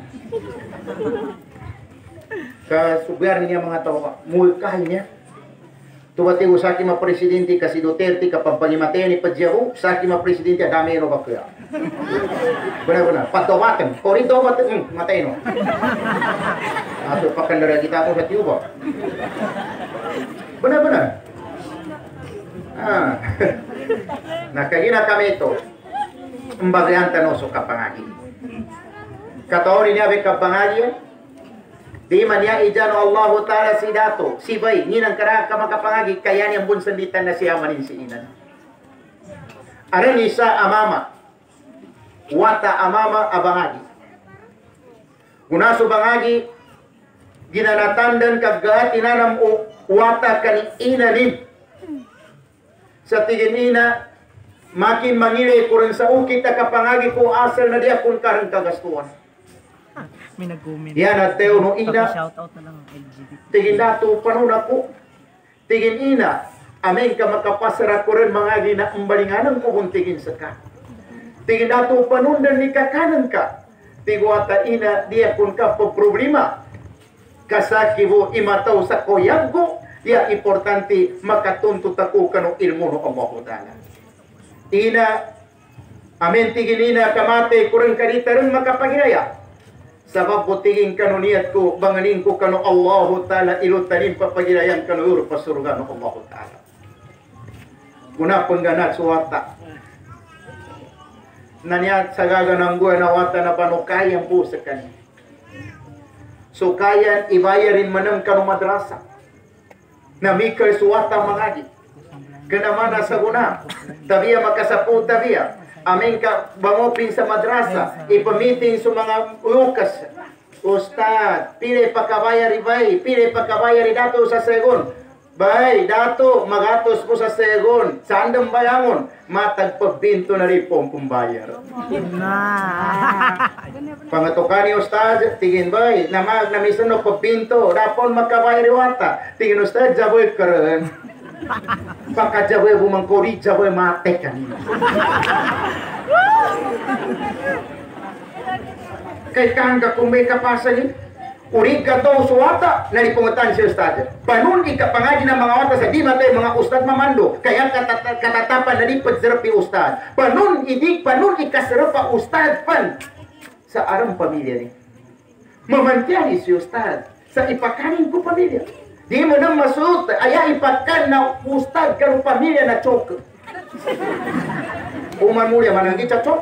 Sa subyar niya mga tao mulkah niya. Tuwati usaki ma presidente kasi Duterte kapag pangimatay ni Padjahu, saki ma presidente dami no bakya. Benar-benar, patawatan. Korito matay no. Ato pakandara kita ko sa Cuba. Benar-benar. Nakagina kami ito. Mbagayan tanoso kapangagi. Kataon niya be kapangagi. Di man niya ijano Allah Ta'ala si dato, si bay, ninang karaka makapangagi, kaya niyang bunsanditan na siya manin si inan. Aran isa amama, wata amama abangagi. Gunaso bangagi, ginanatandan kagaat inanam o wata kani inanin. Sa tigin ina, makin mangili kurin sa ukit na kapangagi ko asal na diya kung karang kagastuan. Yan at teo no ina. Tingin dato panon ako. Tingin ina. Amin ka makapasara ko rin mga gina ang balinganan ko kung tingin sa ka. Tingin dato panon dan ni kakanan ka. Tigwata ina dia kung ka po problema. Kasaki mo imataw sa koyag ko. Ya importante makatunto ako kanong ilmo no Allah Ta'ala. Ina Amin tigilina kamate kurang kadita rin makapagiraya. Sabab po tiging kanuniyat ko, banganin ko kano Allahu Ta'ala ilutanin papagirayan kano uro pasurga no Allahu Ta'ala. Kuna pengganat suwata. Naniat sa gaganang buhay na wata na panukayang po sa kanya. So kaya ibayarin manang kano madrasa. Na mikal suwata mangagi. Ganamana sa guna. Tabiya makasapu tabiya. Amin ka bangopin sa madrasa. Ipamiting sa mga ukas. Ustad, pili pagkabayar ibay. Pili pagkabayar dato sa segon. Bay, dato, magatos po sa segon. Sandang bayangon. Matagpabinto na rin pong pumbayar. Pangatukan ni Ustad, tingin bay. Namag namisan no pabinto. Dapon magkabayar iwata. Tingin Ustad, jaboy karen. Pagkajaboy bumangkori, jaboy mate kanina. Kay kangga kung may kapasan urig ka to suwata, nalipungutan si Ustad. Panun ikapangaji ng mga wata sa di matay mga Ustad mamando, kaya katatapan nalipad sarapi Ustad. Panun ikasarapa Ustad pan sa arang pamilya ni. Mamantiyan si Ustad sa ipakanin ko pamilya. Di mo nang masut, aya ipakan na Ustad karo pamilya na chok. Uman mulya mananggi sa chok.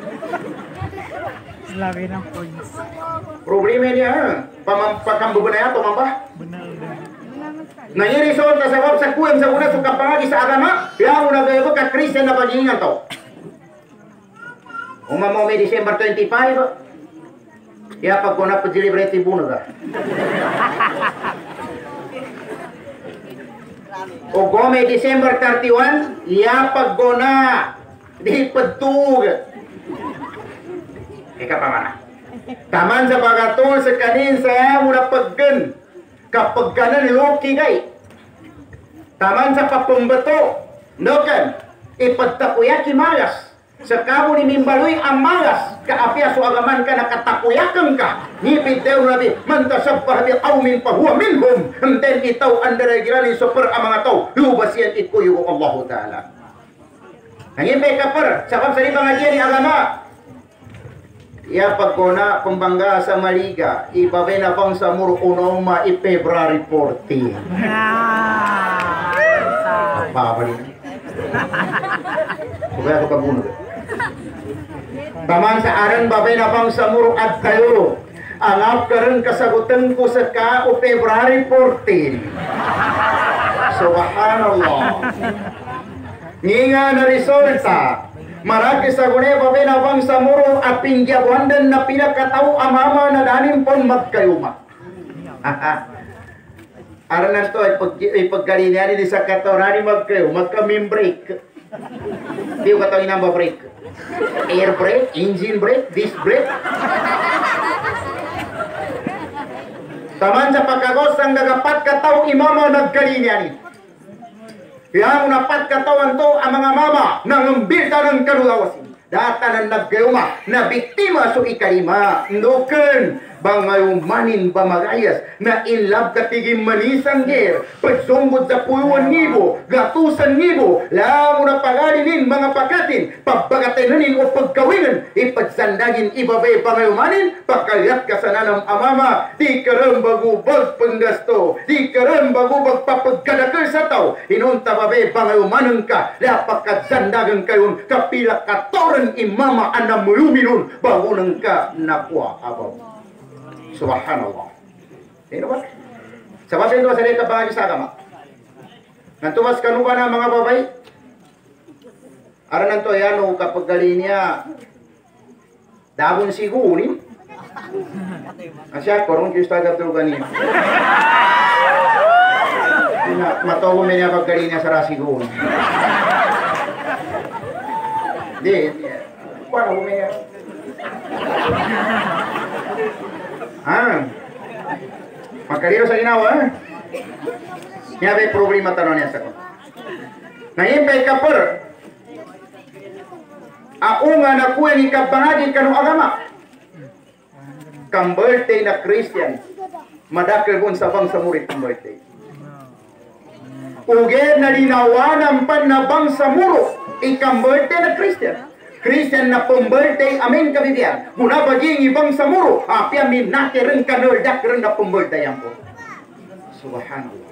Labi ng points. Problema niya, pakambubanaya to mamba. Benar. Nangirison ta sabab sa kuwem sa una suka pangagi sa agama, ya una gayo ka Kristen na pagingan to. Uma mo may December 25, ya pag kuna pa celebrate buno ka. O gome December 31, ya pag gona di pagtug. Ika pa mana. Taman sa pagatul sa kanin saya muna paggan. Kapag ganan loki gay. Taman sa papumbato. No kan? Ipagtakuyaki malas. Sa kamo ni Mimbaloy ang malas. Kaapya so agaman ka nakatakuyakan ka. Ngipit daw nabi. Mantasabbah bi qawmin pahuwa minhum. And then itaw andaragirani super ang mga tao. Lubas yan ikuyo Allah Ta'ala. Nangipay ka par. Sabab sa ibang agiyan ni agama. Ya pagkona pembangga sa Maliga, ibabay na bang sa muro unoma February 14. Babali. Kaya ako kaguno. Taman sa aran babay na bang sa muro at kayo. Angap ka rin kasagutan ko sa ka o February 14. Subhanallah. Nginga na resulta. Maraki sa gune babay na bang sa muro at pingyabuandan na pinakataw amama na danim pon magkayuma. Aranan to ay paggalinyan ni sa katorani magkayo magka-break. Di ko kataw inang break. Air brake, engine brake, disc brake. Taman sa pagkagos ang nagapat kataw imama naggalinyan. Yang napat katawan to ang mga mama nangambilta ng kalulawasin. Data ng nagayuma na biktima so ikalima. Ndoken bangayumanin bamagayas na inlab katigim manisang ger. Pagsungod sa 1,000, gatusan nibo. Lamo na pagalinin mga pakatin. Pagbagatanin o pagkawingan. Ipagsandagin ibabay pangayumanin. Pagkalyat ka sa nanang amama. Di karambagubag panggasto. Di karambagubag papagkadakal sa tao. Inunta babay pangayumanan ka. Lapakadsandagan kayon. Kapila katoran imama anamuluminun. Bagunan ka nakwa abaw. Subhanallah. Sino ba? Sa basa ito sa reka bahagi sa agama. Nantumas kanuba na mga babay. Ara nanto yano kapag gali niya dabon sigunin. Asya korong kius tagap tulgan niya. Matawo mo niya pag gali niya sa rasigun. Di. Paano mo niya? Makaliro sa ginawa Nga may problema tanong niya sa ko. Nahimpay ka per nga nakuha ni kabangagi kanong agama. Kang birthday na Christian madakil bon sa bang sa murit kang birthday. Uge na linawanan pan na bang sa muro ikang birthday na Christian. Kristen na pembirthday amin kabibiyan. Guna bagi ng ibang samuro. Apia minake rin kanuldak rin na pembirthday yan po. Subhanallah.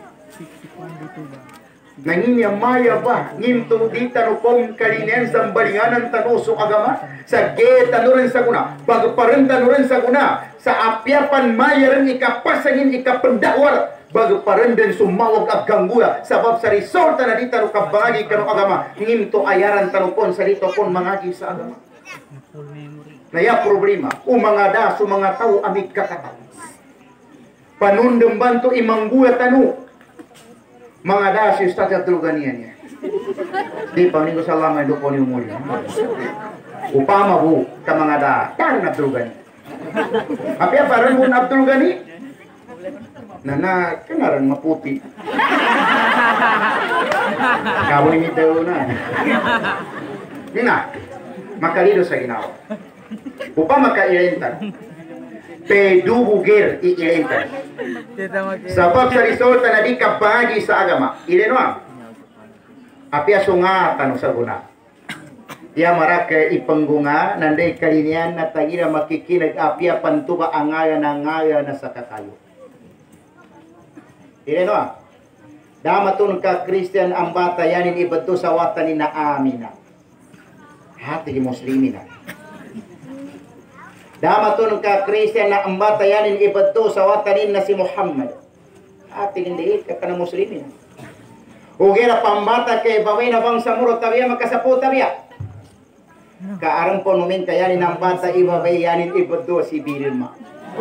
Nangin yung maya ba? Nginto di tano pong kalinian sa balinganan tanuso agama? Sa ge tano rin sa guna. Bagparin tano rin sa guna. Sa apyapan maya rin ikapasangin ikapendawar. Bagparin din sumawag at gangguya. Sabab sa resort na di tano kabagi kano agama. Nginto ayaran tano pon sa dito pon mangagi sa agama. Naya problema. Mga da so mga tao amig kakataw. Panundang banto imangguya tano. Mga dasi ustaz at tuluganian niya. Di pa ko salama do po ni umuli. Upama bu ka mga da, tan na tulugani. Apia parang bu na tulugani. Nana kenaran maputi. Kamu ini tahu na. Nina, makalido sa ginawa. Upama ka ilentan. Pedubugir iilentan. Sabab sa resulta na di kabagi sa agama. Ileno apia sunga tanong sa guna. Ia marake ipenggunga nanday kalinian na tagira makikinag apia pantuba angaya na sa kakayo. Ileno damatun ka Christian ang batayanin ibato sa watan ni naamina. Hati di muslimin na. Damatun ka Christian na ang batayanin ibato sa watanin na si Muhammad. Ating hindi ka na muslimin. Ugera pambata kay baway na bang samuro tabiya makasapo tabiya. Kaarang po numin kayanin ang bata ibabay yanin ibato si Bilma.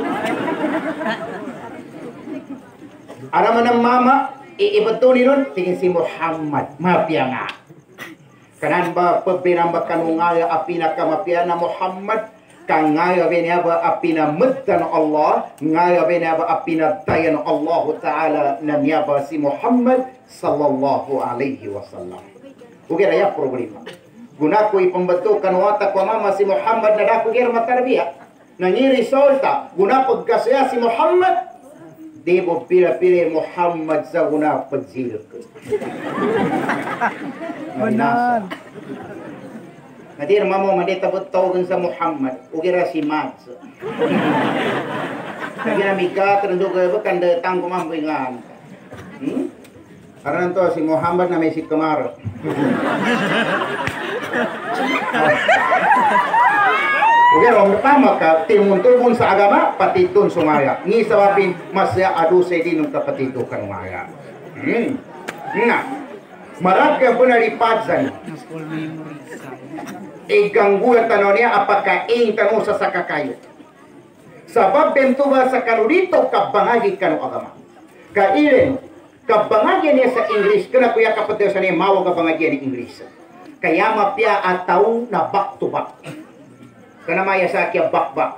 Araman ng mama, iibato ni nun, tingin si Muhammad. Mapya nga. Kanan ba pabinamba kanungaya apina kamapya na Muhammad? Kang ngaya benaba apina mudda na Allah, ngaya benaba apina daya na Allah Ta'ala na niyaba si Muhammad sallallahu alaihi wasallam. Ugera ya problema. Guna ko ipambato kanwata kwa mama si Muhammad na dako gira matarbiya. Nangiri solta, guna pagkasaya si Muhammad, debo pila-pila Muhammad sa guna pagzilok. Benar. Nadir mamo mandi tabot tawagan sa Muhammad ugira si Mads. Kaya namika terenduk kan datang kumambingan. Karena to si Muhammad na may si Kamar. Ugira ang tama ka timun-tumun sa agama patitun sumaya. Ni sababin masya adu sa dinong kapatitukan maya. Nga. Maraka po na lipadzan. Igangguya tanong niya apakah ing tanong sa sakakayo. Sabab bentuba sa kanurito kabangagi kanu agama. Kailen kabangagi niya sa English kana kuya kapatid sa niya mawa kabangagi ni English. Kaya mapya ataw na back to back. Kana maya sa kya back.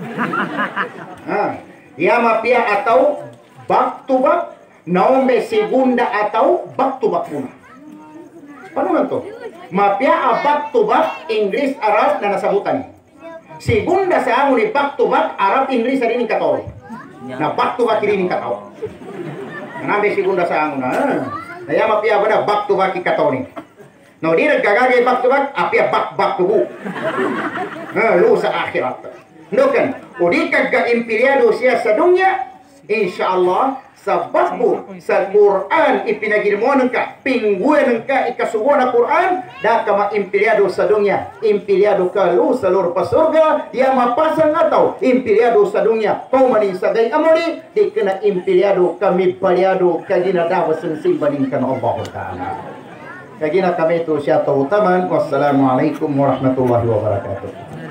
Ya mapya ataw back to back. Naombe segunda ataw back to back muna. Paano man to? Mapya back to back English Arab na nasabutan. Segunda sa amo ni back to back Arab English sa dining kataw. Na back to back dining kataw. Nabi segunda sa amo na. Kaya mapya ba na back to back kataw ni. No di nagkagagay back to back apya back to bu. Lu sa akhirat. No kan? O di kagka-imperiado siya sa dunya, insyaallah sabab sa Quran ipinagilmoan ka pingguan ka ikasugo na Quran da ka maimperiado sa dunya imperiado ka lu sa lor pasurga ya mapasang ataw imperiado sa dunya paumanin sa gay amori di kana imperiado kami paliado kagina dawas ng simbaling kan Allah Ta'ala kagina kami to siya tautaman. Wassalamualaikum warahmatullahi wabarakatuh.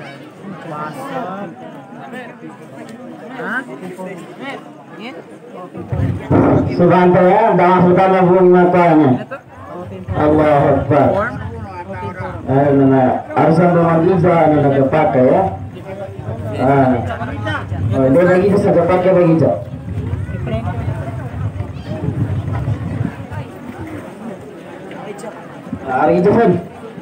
Subhanallah, dah sudah nabung matanya. Allah Akbar. Arsan romantiza na nagpakai ya. Dia lagi sa nagpakai lagi jo. Hari itu pun.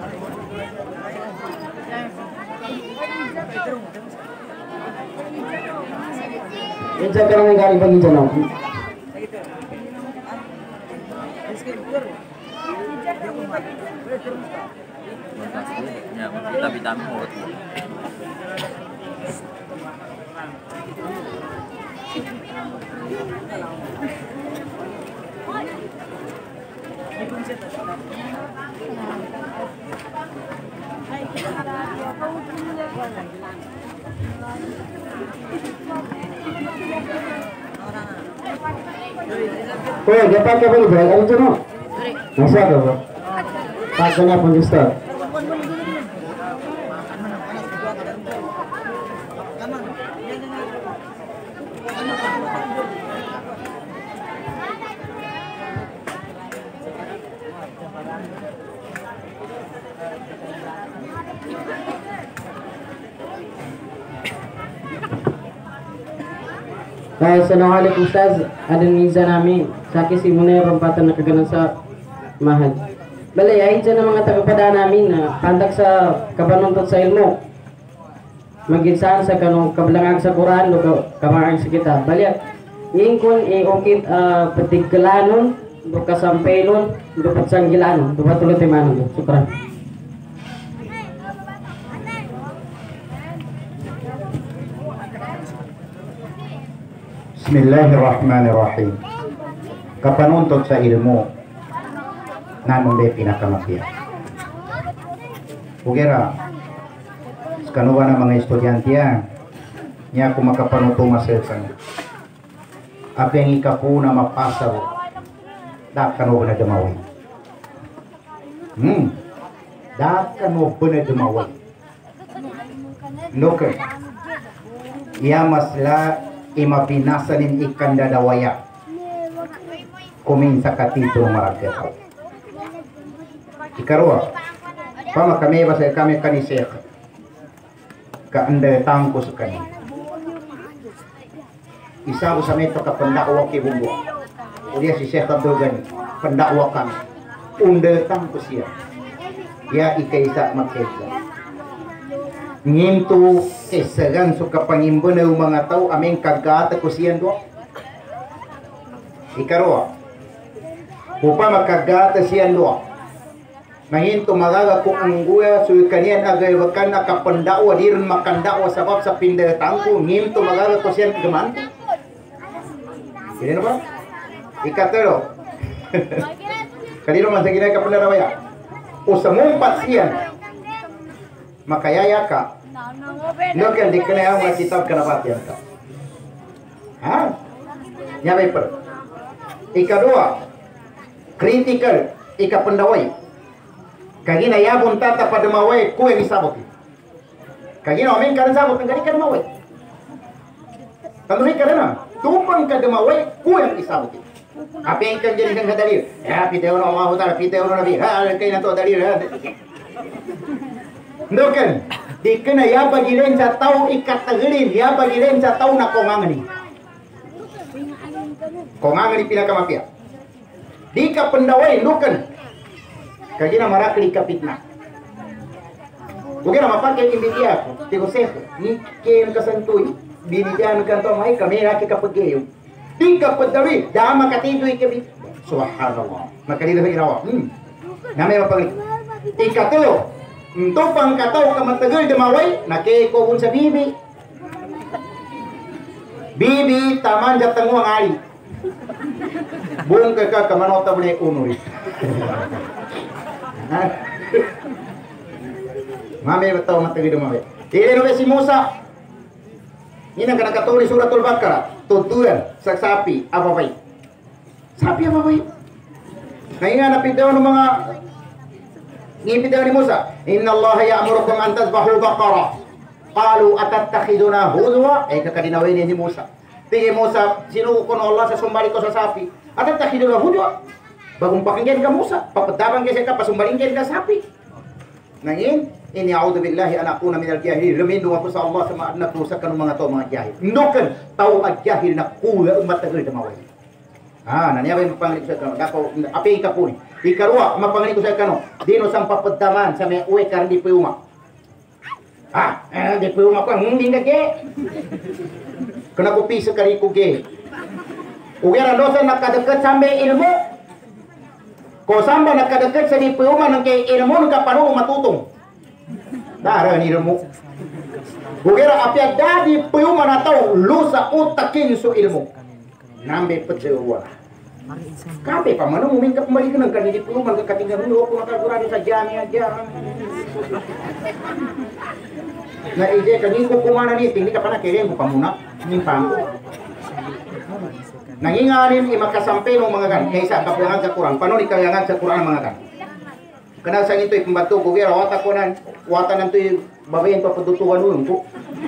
Ini sekarang yang kali bagi jono. Ya, vitamin mau. Oh, dia pakai apa gitu? Ada itu no? Masa apa? Pakainya pun justru. Assalamualaikum Ustaz, ada niza namin sa kisimunay rompatan na kaganan sa mahal. Bali, ay dyan ang mga tagapada namin na pandak sa kapanuntot sa ilmo. Maginsaan sa kanong kablangag sa Quran o kamarang sa kita. Bali, yung kung iukit patigkalanon, do kasampaylon, do patsanggilanon, do patulot imanon. Sukran. Bismillahirrahmanirrahim. Kapanuntut sa ilmu nanong be pinakamapya. Ugera kanuwa ng mga estudyante niya kung makapanuto maselkan. Abi ang ikapuna mapasaw dak kanuwa na dumawin. Dak kanuwa na dumawin. Look, iya masla imapinasanin ikanda dawaya kumin sa katito ng maragyaw. Ikarua, pama kami ba sa kami kanisek kaanda tangko sa kani. Isa ko sa meto ka pandakwa kibumbo. Uliya si Sheikh Abdul Ghani, pandakwa kami. Unda tangko siya. Ya ikaisa magkaisa. Ngintu kesagan suka pangimbo na mga tao aming kagata ko siyan do. Ikarua, upa makagata siyan do. Mahinto magaga ko ang guya so kanian agay wakan nakapandawa diron makandawa sabab sa pindatang ko nginto magaga ko siyan gaman. Ini na ba? Ikatero. Kanino man sa ginay kapandawa ya. O sa mumpat siyan makayaya ka. Noken di kena ang mga kitab kanapatian ka. Ha? Nyabay per. Ikadua, critical, ikapandaway. Kagina yabon tata padamaway, kuya ni sabot. Kagina amin ka rin sabot, nagani ka damaway. Tanduhin ka rin na, tupang ka damaway, kuya ni sabot. Apeng ka dyan isang kadalil. Ya, pitayo na Allah Ta'ala, pitayo na Nabi. Ha, kayo na to, dalil. Noken, di kena ya bagiren sa tao ikatagirin, ya bagiren sa tao na kongangani. Kongangani pinakamapya. Di ka pendaway, noken. Kagina marakli kapitna. Bukina mapakai imbidia ko, tigo seko. Ni ken kasantuy, binigyan ka to may kami na kikapageyo. Di ka pendawi, dama katido ikabi. Subhanallah. Makalila sa irawa. Namay mapagli. Ikatelo. Tupang kataw ka matagal dumaway, nakikobon sa bibi. Bibi, taman jatang uang ali. Buong ka kamanota boleh unuri. Mami bataw matagal dumaway. Ini naman si Musa. Ini ang nakatulis suratul Baqarah. Tutuan sa sapi, apa bay? Sapi apa bay? Ngayon napitaw ng mga ngipitaw ni Musa, Inna Allah ya'murukum an tazbahu baqarah. Qalu atattakhiduna huzwa? Kakadinawin ni Musa. Tingin Musa, sinukon Allah sa sumbali ko sa sapi. Atattakhiduna huzwa? Bagong pakinggan ka Musa, papatabang kasi ka, pasumbalinggan ka sapi. Ngayon, inni a'udhu billahi an akuna minal jahilin. Lumindo ako sa Allah sa mga anak Musa kanong mga to mga jahil. Ndokan, tao at jahil na kula ang matagal na maway. Nangyabay mapangalit sa kano. Dako, api ka po ni. Ikarua, mapangalit ko sa kano. Dino sang papadaman sa may uwe karang di puyuma. Di puyuma ko. Hindi nga ke. Kena ko piso kari ko ke. Ugera dosa nakadekat sampai ilmu. Ko samba nakadeket sa di piuman ng kay ilmu ng kapanong matutong. Dara ni ilmu. Bugera apya dadi piuman ataw lusa utakin su ilmu. Nambe pecewa. Kape pa manong umingkap kembali ka ng kanidi piuman ka katinggan mo ko makagurado sa jami aja. Na ije kanino ko kumana ni hindi ka pa nakirin ko pamuna ning pampo. Nangingalim imakasampe ng mga kan kaysa kapuyangan sa Quran. Paano ni kayangan sa Quran mga kan? Kana sa ito ipambato ko gira wata ko nan wata nan to babayin pa padutuan ulun ko.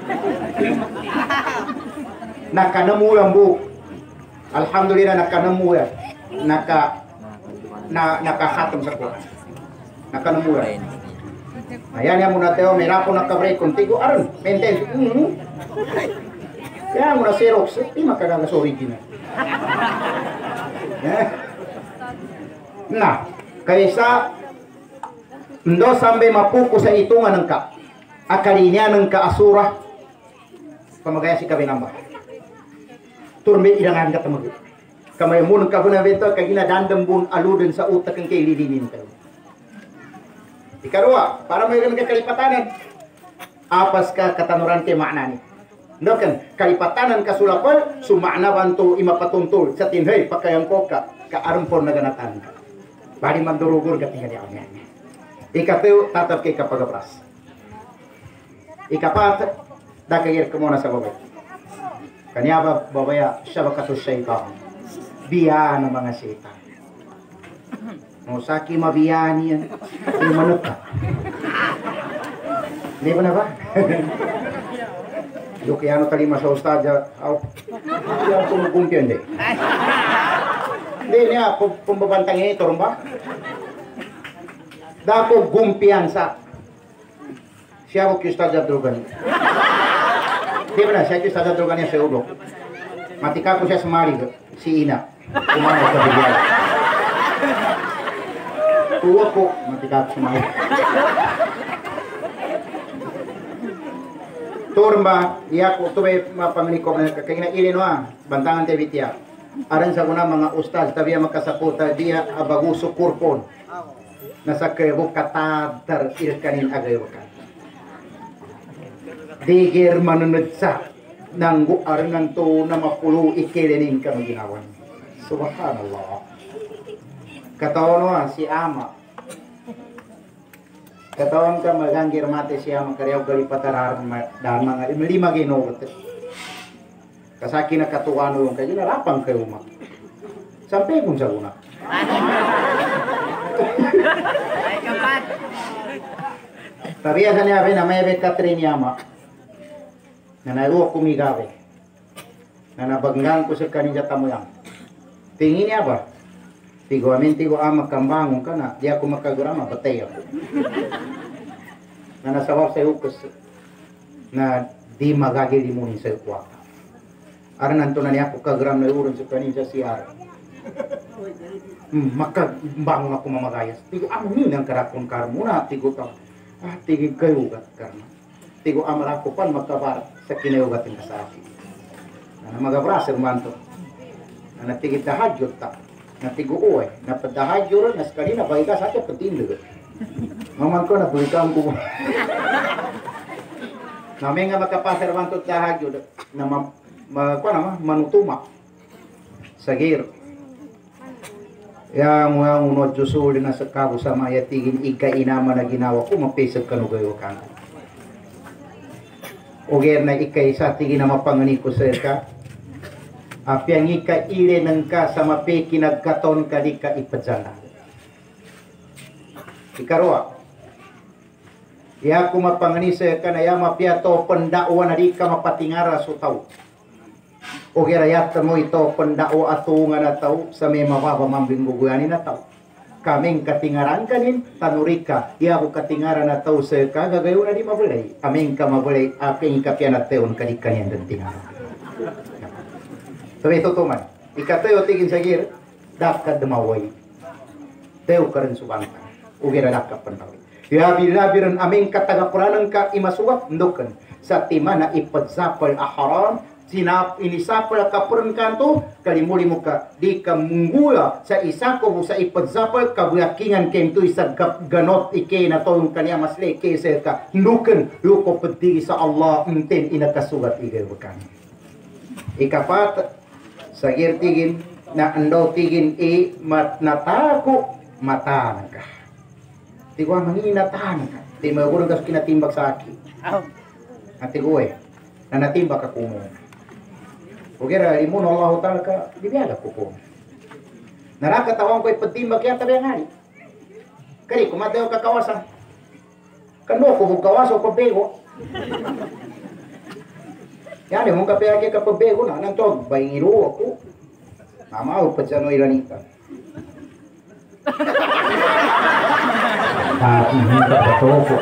Nakanamulang bu. Alhamdulillah nakanamulang. Nakahatam sa Quran. Nakanamulang. Ayan yang muna teo mera ko nakabreak kontigo aron maintain. Kaya muna Xerox di makagagas original. Nah, kaysa ndo sampai mapuko sa itungan ng ka akarinya ng kaasura pamagaya si kabinamba turme ilangan ka tamag kamay mo ng kabunabento kagina dandam bun aluden sa utak ng kaililinin tayo ikarua para mayroon ka kalipatanan apas ka katanuran ke maknani no kan kalipatanan kasulapal sumakna bantu imapatuntul sa tinhay pakayang ko ka arumpor na ganatan bali mandurugur gatingan niya niya ikateu tatap ke kapagapras ikapat dakagir kemona sa babay kanya babaya syabakatus syaitan biya ng mga setan no saki mabiyani yan manut ka hindi ba na ba yung kaya talima sa ustadya, yung tumugumpiyan din. Hindi niya, pumbabantang niya ito, rumba? Dako gumpiyan sa siya ko kyung ustadya drogan. Hindi ba na, siya kyung ustadya drogan niya sa ulo. Matika ko siya sumali, si Ina. Kumano sa bigyan. Tuwa ko, matika ko sumali. Turma, iya ko tuwe mapamilikom na kakina ilin wa bantangan te bitya. Aran sa kuna mga ustad tabiya makasakuta dia abaguso kurpon. Nasa kebo katadar ilkanin agayokan. Digir manunod sa nanggu aran to na mapulo ikelenin kami ginawan. Subhanallah. Katawan wa si ama katawan ka maganggir mate siya magkaryaw galipatarar dahil mga lima ginowat kasaki na katuano yung kayo narapang kayo ma sampai kung sa una tabiasan niya na may bekatrin yama na naiwa kumigabe na nabanggang ko sa kanina tamoyang tingin niya ba tigo ama kambangon ka na, di ako makagurama, batay ako. Na nasawaw sa ukos na di magagilimunin sa ukwaka. Aran nanto na niya ako kagram na urun sa kanin sa siyar. Makagbangon ako mamagayas. Tigo amin ang karakon karmuna, tigo ka. Tigig kayo gat karma. Tigo amal ako pan magkabar sa kinayugat ng kasaki. Na magabrasir man to. Na natigid dahadyot ta. Natiguo napadahadyo na sekali na baik sa akin penting maman ko na bulikam ko namin nga makapasar bantot dahadyo na manutuma sagir yang unod jusul na sa kabo sa mga tigin ika-inama na ginawa ko mapisag kanugayo ka oger na ikay sa tigin na mapangani ko sa ka apyang ika ile ng ka sa mapi kinagkaton ka di ka ipadjana. Ikarua, ya ko mapanganisa ka na ya mapya to pendakwa na di ka mapatingara so tao. O girayat mo ito pendakwa atungan na tao sa may mababa mambing guguyanin na tao. Kaming katingaran kanin tanurika, ya ko katingaran na tao sa ka gagayon na di mabulay. Aming ka mabulay, apyang ikapyan na teon ka di kanyan dan tingaran. Sabi ito tuman, ikatayo tigin sa gir, dapat dumaway. Teo ka rin subangkan, ugira dapat pantawi. Labi-labiran aming katagapuranang ka imasuwak, ndokan, sa tima na ipadzapal aharam, Sinap ini sapal ka perengkan tu kalimuli muka di kamunggula sa isa ko sa ipadsapal kabuyakingan kem tu isa ganot ike na to yung kanya masle ke sa ka nuken luko pedi sa Allah enten ina kasugat ige bukan. Ikapat sa tigin na ando tigin mat natako mata ka. Tigwa manginatan ka. Di magurang kas kinatimbak sa aki. Ati ko na natimbak ka kumo. Kira imun Allah Ta'ala ka dibiaga ko ko. Narakatawan ko ipatimbak yan tabi ang hari. Kari kumateo ka kawasan. Kano ko kung kawaso ko pabego. Yan yung kapayaki ka pabego na nang tog baying iru ako. Mamaw pa dyan o ilanita. Tapi hindi ka ko.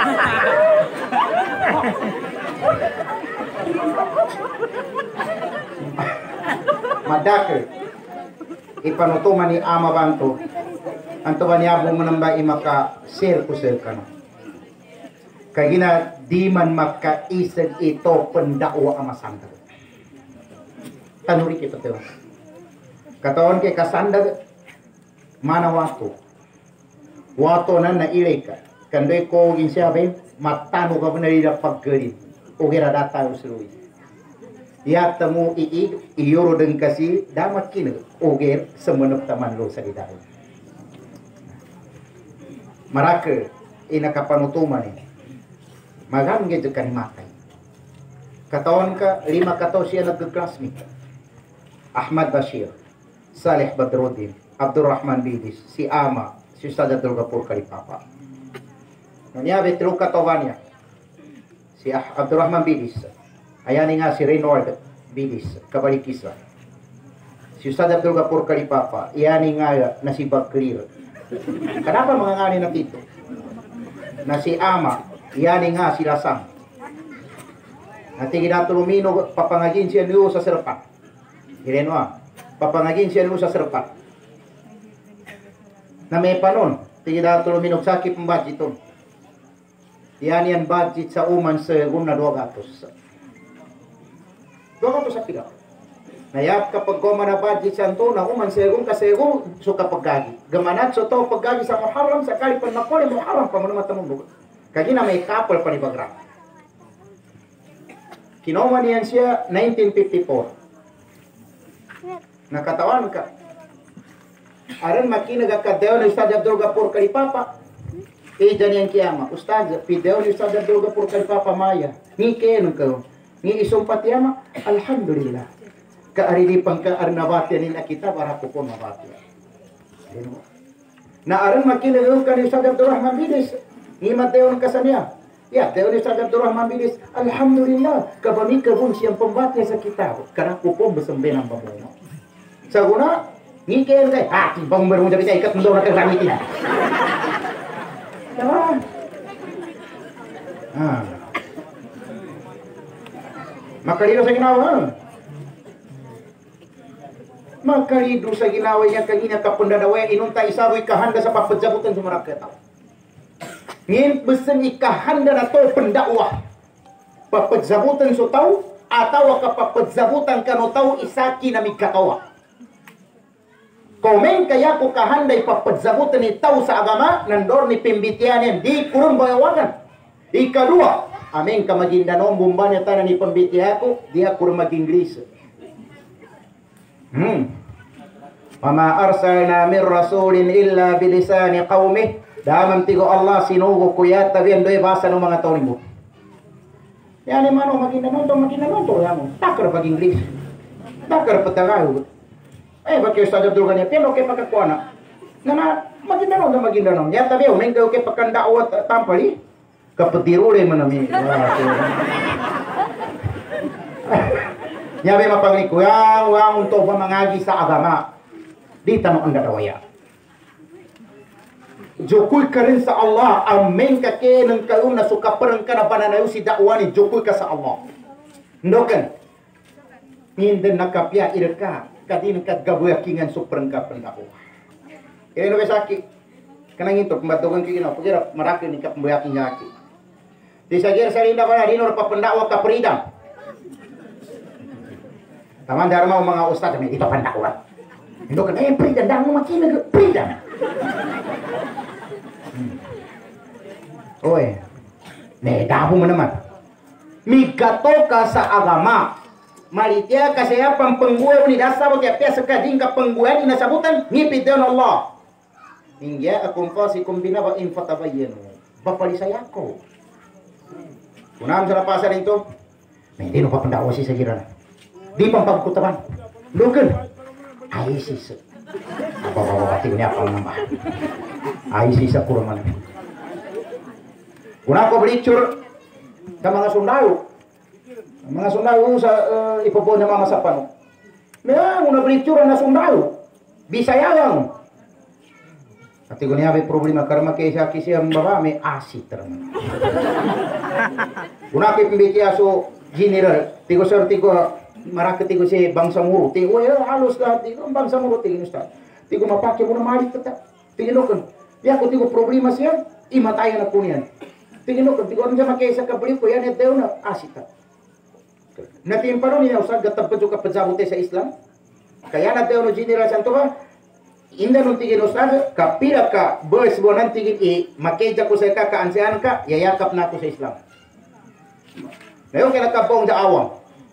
Madake ipanutuman ni ama banto anto ba niya mo nang ba imaka share ko sa kano kay gina di man makaisag ito pendakwa ama sandag tanuri kita tayo katawan kay kasandag mana wato na ilay ka kandoy ko ginsabi matano ka na ila paggalit o gira data usuluy ya temu iyoro deng kasi damat kini oger semenep taman lo sa idaw. Maraka ina kapanutuman ni. Magam ge kan matay. Katawan ka 5 kataw siya nagka-classmate. Ahmad Bashir, Saleh Badruddin, Abdurrahman Bidis, si Ama, si Ustaz Abdul Ghafur Kalipapa. Nanya betro katawannya. Si Abdurrahman Bidis. Ayan nga si Reynold Bidis, Kabalikisa. Si Ustaz Abdul Ghafur Kalipapa, iyan nga na si Bakrir. Kenapa mengangani na dito? Na si Ama, iyan nga si Lasang. Nanti kita tulumino papangagin siya niyo sa serpat. Irenwa, papangagin siya niyo sa serpat. Na may panon, kita tulumino sakit pembudget ito. Iyan yan budget sa uman sa guna 200. 200 sa pila. Nayap kapag ko man na budget sa anto na uman segong kasegong so kapag gagi. Gamanat so to paggagi sa Muharram sa kalipan na po ni Muharram pa mo matamong. Kagi na may couple pa ni Bagra. Kinuha niyan siya 1954. Nakatawan ka. Aran makinaga ka daw ni Ustaz Abdul Ghafur Kalipapa. Dyan yan kiyama. Ustaz, pidaw ni Ustaz Abdul Ghafur Kalipapa Maya. Ni kenong ka. Ni isumpat yama, alhamdulillah. Kaarili pang kaarnabati nila kita para po mabati. Na aran makinagaw ka ni Ustaz Abdurrahman Bidis. Ni Mateo ng kasanya. Ya, Teo ni Ustaz Abdurrahman Bidis. Alhamdulillah. Kabami kabun siyang pambati sa kita. Karena po po basambe ng babono. Sa guna, ni kayo kay, tibang barong jabi tayo ikat mo na kagamit niya. Makalido sa ginawa. Makalido sa ginawa niya kanina kapundadaway inunta isaboy kahanda sa papadsabutan sa mga katao. Ngayon besan ikahanda na to pendakwa. Papadsabutan so tao atawa ka papadsabutan ka no tao isaki na migkatawa. Komen kaya ko kahanda ipapadsabutan ni tao sa agama nandor ni pimbitianin di kurang bayawagan. Ikadua, amin ka magindanon bumbanya tanan ni pambitiha ko, dia kurang mag-Ingles. Wama arsalna min rasulin illa bilisani qaumih. Damam tigo Allah sinugo kuya tabian doy basa ng mga tao mo. Yani mano magindanon to yan. Takar pag-Ingles. Takar patagaw. Bakit yung Ustaz Abdul kanya, pero kay pagkakuana. Na magindanon. Ya tabi, umeng kayo kay pagkandawat tampali. Kapetirule manami. Nyabe mapangliko yang untuk mengagi sa agama di tanong ang dadawaya. Jokoy ka rin sa Allah, amen ka ke ng kayo na suka parang ka na pananayo si dakwani, jokoy ka sa Allah. Ndokan, hindi nakapya irka, kadin ka gabuyakingan suprang ka pendako. Kaya no besaki, kanang ito, kumatugan ka ginaw, pagira marakin ni ka pembuyakin yaki. Di sagir sa rinda pa na dinor papendakwa ka peridang. Taman dharma mga ustad may dito pandakuan. Indo kan pridan dang makina pridan. Oy. Dabo mo naman. Migato ka sa agama. Maritia kasi apang pengguan ni dasar tiap tiap sekading ka pengguan ni nasabutan ngipidon Allah. Hingga akum fasikum bina wa in fatabayyanu. Bapali saya ko. Kunam sa pasar itu. Hindi no papandawa si sagiran. Di pampagkutaban. Lugan. Ay sis. Apa pati niya apal nambah. Ay sis kurang. Kuna ko belicur sa mga sundalo. Mga sundalo sa ipopo ng mga sapano. May una belicur na sundalo. Bisaya lang. At ko niya may problema karma kay sa kisi ang baba may asit raman. Kuna ko pimbiti aso general. Tigo sir tigo marakit tigo si Bangsamoro. Tigo halos lahat tigo Bangsamoro tigo ustad. Tigo mapake mo na mali tata. Tigo kan. Ya ko tigo problema siya. Imatay na po niyan. Tingin ko, tigo ano makai sa kabuli ko yan, ito na asita. Natimpa rin niya, usag gatapad yung kapadsabote sa Islam. Kaya natin ano general santo ba, inda nung tingin usag, kapila ka, verse mo nang tingin makeja ko sa kakaansihan ka, yayakap na ako sa Islam. Ngayon kaya nakabong sa awang.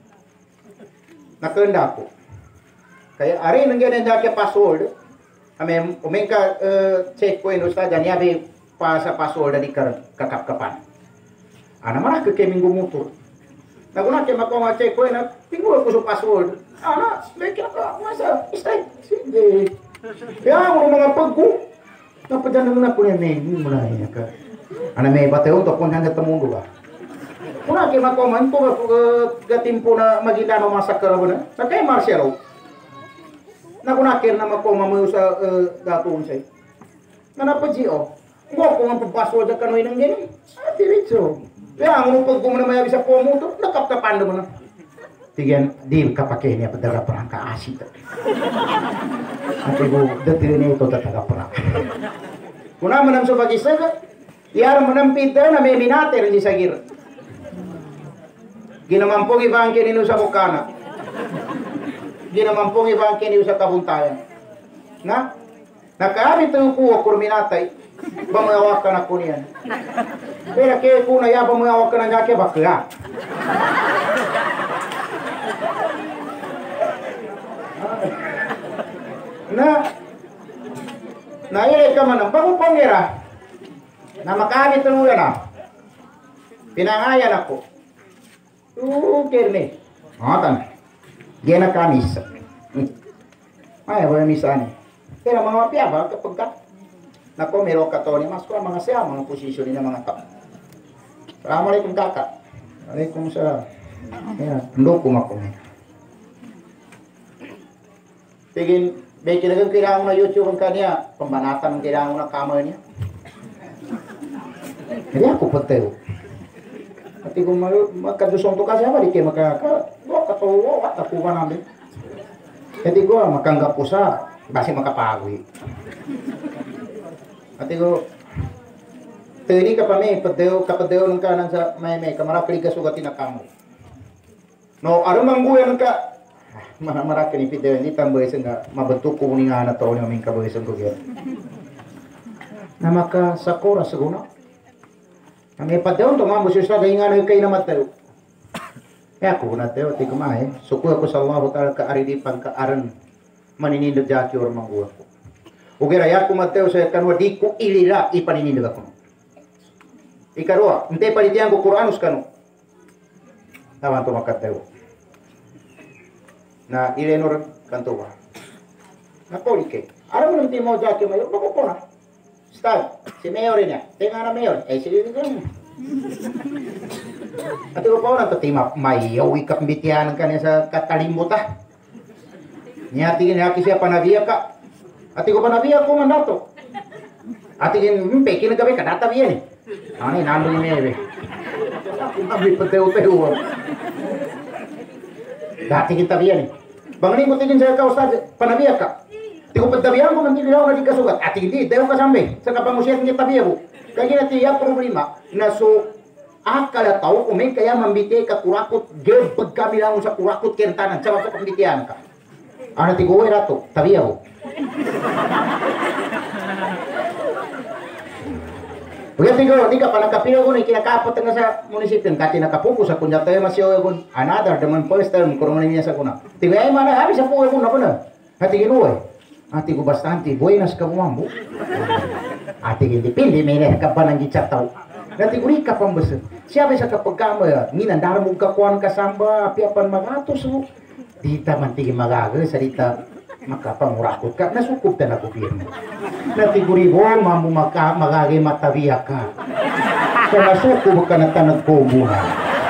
Nakanda ko. Kaya ari nang ganyan dake password, umeng ka checkpoint usag, ganyan sa password di kakapkapan. Ana mana ke minggu motor. Naguna ke mako ma check ko na tinggal ko sa password. Ana, leki ka masa stay. Sige. Ya mo mga pagko. Napadyan na ko ni mula niya ka. Ana may bateo to kun hanga temu ba. Kuna ke mako man to gatimpo na magitano masakar ba na. Sa kay Marcelo. Naguna ke na mako mamuyo sa datun say. Nanapadyo. Mo kung ang password ka kanoy nang gini. Diretso. Kaya ang pag gumana bisa po mo to, nakapkapan mo na. Tigyan, di kapake niya padala perang ka asit. At ibu dati ni ito tataga perang. Kuna manam so bagi saga, yar manam pita na may minater ni sagir. Ginamampong ibang kinino sa bukana. Ginamampong ibang kinino sa kabuntayan. Na? Nakari ito ko kurminatay. Bamayawakan ako niyan. Pero kaya kuna ya bamayawakan ang jake bakla. Na ile ka man bago pangira. Na makani tuluyan na. Pinangayan ako. Kirne. Tan. Gena kamis. Ay, wala misani. Pero mga piyaba kapag ka nako meron ka to ni mas ko mga siya mga posisyon ni mga kap. Assalamualaikum kakak. Waalaikumsalam. Ya, ndukong ako. Tigin, may kinagang kailangan na YouTube ang kanya, pambanatan ang kailangan na kamera niya. Hindi ako pagtayo. At kung magkadusong to kasi, di kayo makakatuwa at ako ka namin. Hindi ko, makanggap ko sa, basi makapagoy. At ko, tini ka pa may, kapadayo ng kanan sa may, kamarapili ka sugatin na kamo. No, arumang buyan ka, maraka ni pideo, hindi tambay sa nga, mabantuk ko ni nga na to, ni aming kabay sa gugyan. Na maka sakura sa guna. Ang ipadeon to mambo siya dahil nga na kayo na matayo. Kaya ako na tayo, ti kumahe. Suku ako sa Allah ta'ala kaaridi pagkaaran maninindog jaki or mangguwa ko. Ugera ya ko matayo sa kanwa di ko ilila ipaninindog ako. Ikarua, hindi palitihan ko Quranus kanu. Taman to makatayo. Na ilenor kanto ba. Napoli ke. Aram mo nang timo jaki mayo, bako na. Start. Si Mayor niya. Tinga na Mayor. Eh, sige din. At ko pa na to tima mayawi ka pambitihan ka niya sa katalimuta. Niya tingin niya siya panabiya ka. At ko panabiya ko mandato. At tingin peki na gabi ka data biyan eh. Ano ni nando ni Mayor. Abi pateo. Dati kita biyan eh. Bangni mo tingin sa ka ustad panabiya ka. Tigo pagtabihan ko man tinilaw na di kasugat. At hindi, tayo kasambe. Sa kapangusiat niya tabiya ko. Kaya ginatiya problema na so Akala tahu umi kaya mambiti ka kurakut gebeg kami lang sa kurakut kentanan sa sa pambitian ka. Ana ti gowe rato, tabi ako. Begitu ko, di ka pa nakapiro ko ni kinakapot nga sa munisipyo, kati nakapupo sa kunya tayo masyo ko another deman first term kurang niya sa kuna. Tigo ay mana habis sa puwe ko na puna. Hati ginuwe. Ati ko bastante buenas ka mambo. Ati dipindi mere ka pa nang gicataw. Nanti guri ka pambesa. Siapa sa kapag kamo ya, minandar mo kakuan kasamba piapan magatos mo. Dita man tigi magaga salita makapangurakot ka nasukup ta na gobyerno. Nanti guri ho mamu magage matabiya ka. Kung nasukup ka na tanag kubuhan.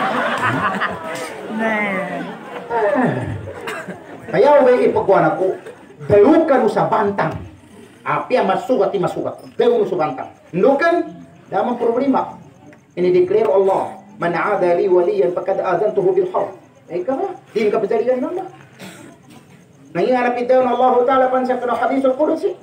Kaya uwe ipagwan ako, dayo ka no sa bantang. Apia masugat ti masugat. Dayo no sa bantang. Nukan damang problema. Ini declare Allah, man aada li waliyan faqad azantuhu bil harb. Ay ka ba? Din ka pajarian nama. Nangyarap ito ng Allah Ta'ala pansa ka ng hadith al-Qudsi.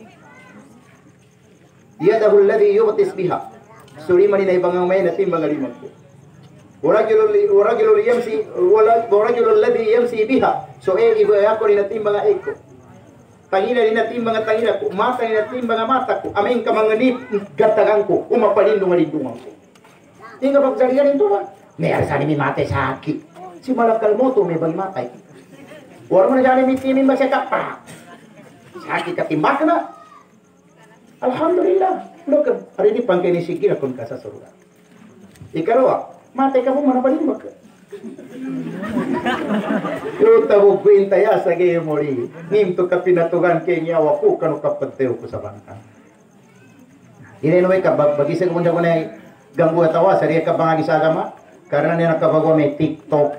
Yadahu alladhi yughtis biha. Suri man inay bangang may natin mga limang ko. Waragilul alladhi yamsi biha. So ibo ako rin natin mga eko. Tangina rin natin mga tangina ko. Mata rin natin mga mata ko. Aming kamanganip gatagan ko. Umapalindong alindungan ko. Hindi ka pagsarihan ito ba? May arsani may matay sa aki. Si malakal mo to may bang matay. Wala mo na dyan may timin ba siya kapra. Sa aki katimbak na. Alhamdulillah. Look, hari ini pangkay ni Sikira kung ka sa surga. Ikarawa, matay ka po manapalimbak ka. Yung tawag kwintaya sa gayo mo rin. Nimto ka pinatugan kay nyawa ko kano kapateo ko sa bangka. Ininaway ka, bagisa ko muna ko na ganggu atawa, sariya ka bangagi sa agama? Karena niya nakabagawa may TikTok.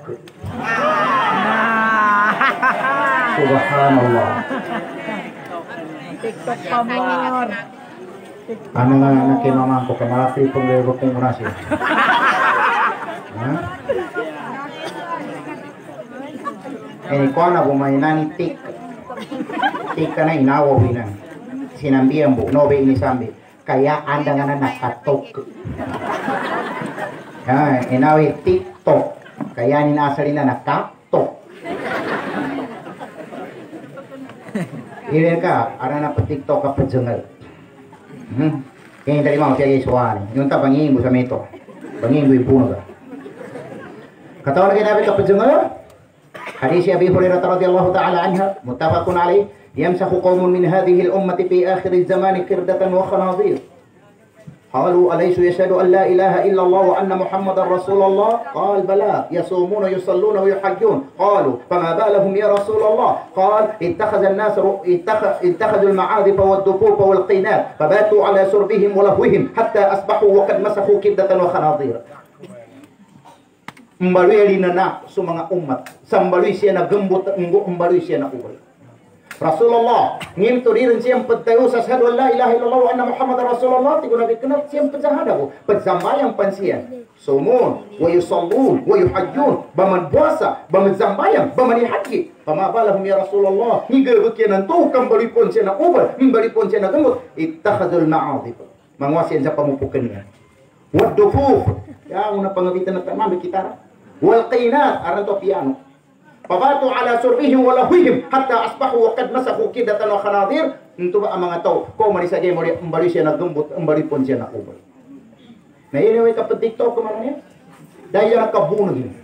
Subhanallah. TikTok pamor. Ano nga nakimamang ko, kamalaki pong gawag kong murasi. Ini ko na bumainani tik. Tik ka na inawawin na. Sinambihan mo, nobe inisambi. Kaya anda nga na nakatok. Inawi TikTok. Kaya ninasali na nakatok. Iyan ka, ara na pa TikTok ka pa jungal. Kaya yung tali mo siya isuwaan. Yung ta pangingin mo sa mito. Pangingin mo yung puno ka. Katawan na kinabit ka pa jungal. Hadis Abi Hurairah radhiyallahu ta'ala anha. Muttafaqun alayh. يمسح قوم من هذه الأمة في آخر الزمان كردة وخناظير قالوا أليس يشهد أن لا إله إلا الله وأن محمد رسول الله قال بلى يصومون ويصلون ويحجون قالوا فما بالهم يا رسول الله قال اتخذوا المعازف والدفوف والقينات فباتوا على سربهم ولهوهم حتى أصبحوا وقد مسخوا كردة وخناظير Mbaluy na sa mga umat. Sambaluy siya na gambot, mbaluy siya na ubal. Rasulullah ngim turirin siyang pagtayo sa ashhadu an la ilaha illallah wa anna muhammadar rasulullah tigo nabi kenap siyang pagzahada ko pagzambayang pansiyan sumun wa yusallun wa yuhajjun baman puasa baman zambayang baman haji pamabalahum ya rasulullah higa bukian tu kambali pon siya na ubal kambali pon siya na gamot ittakhadul ma'adhib mangwasian sa pamupukan niya wadufuf ya una pangabitan na tamam kita wal qinat aran to piano Pabatu ala surbihim wa lahwihim hatta asbahu wa qad masakhu kidatan wa khanadir. Itu ba ang mga tao ko mari sa game mari umbali siya nagumbot umbali pon siya nakubal. Na yun ay kapag TikTok ko man niya. Dahil yan nakabunog yun.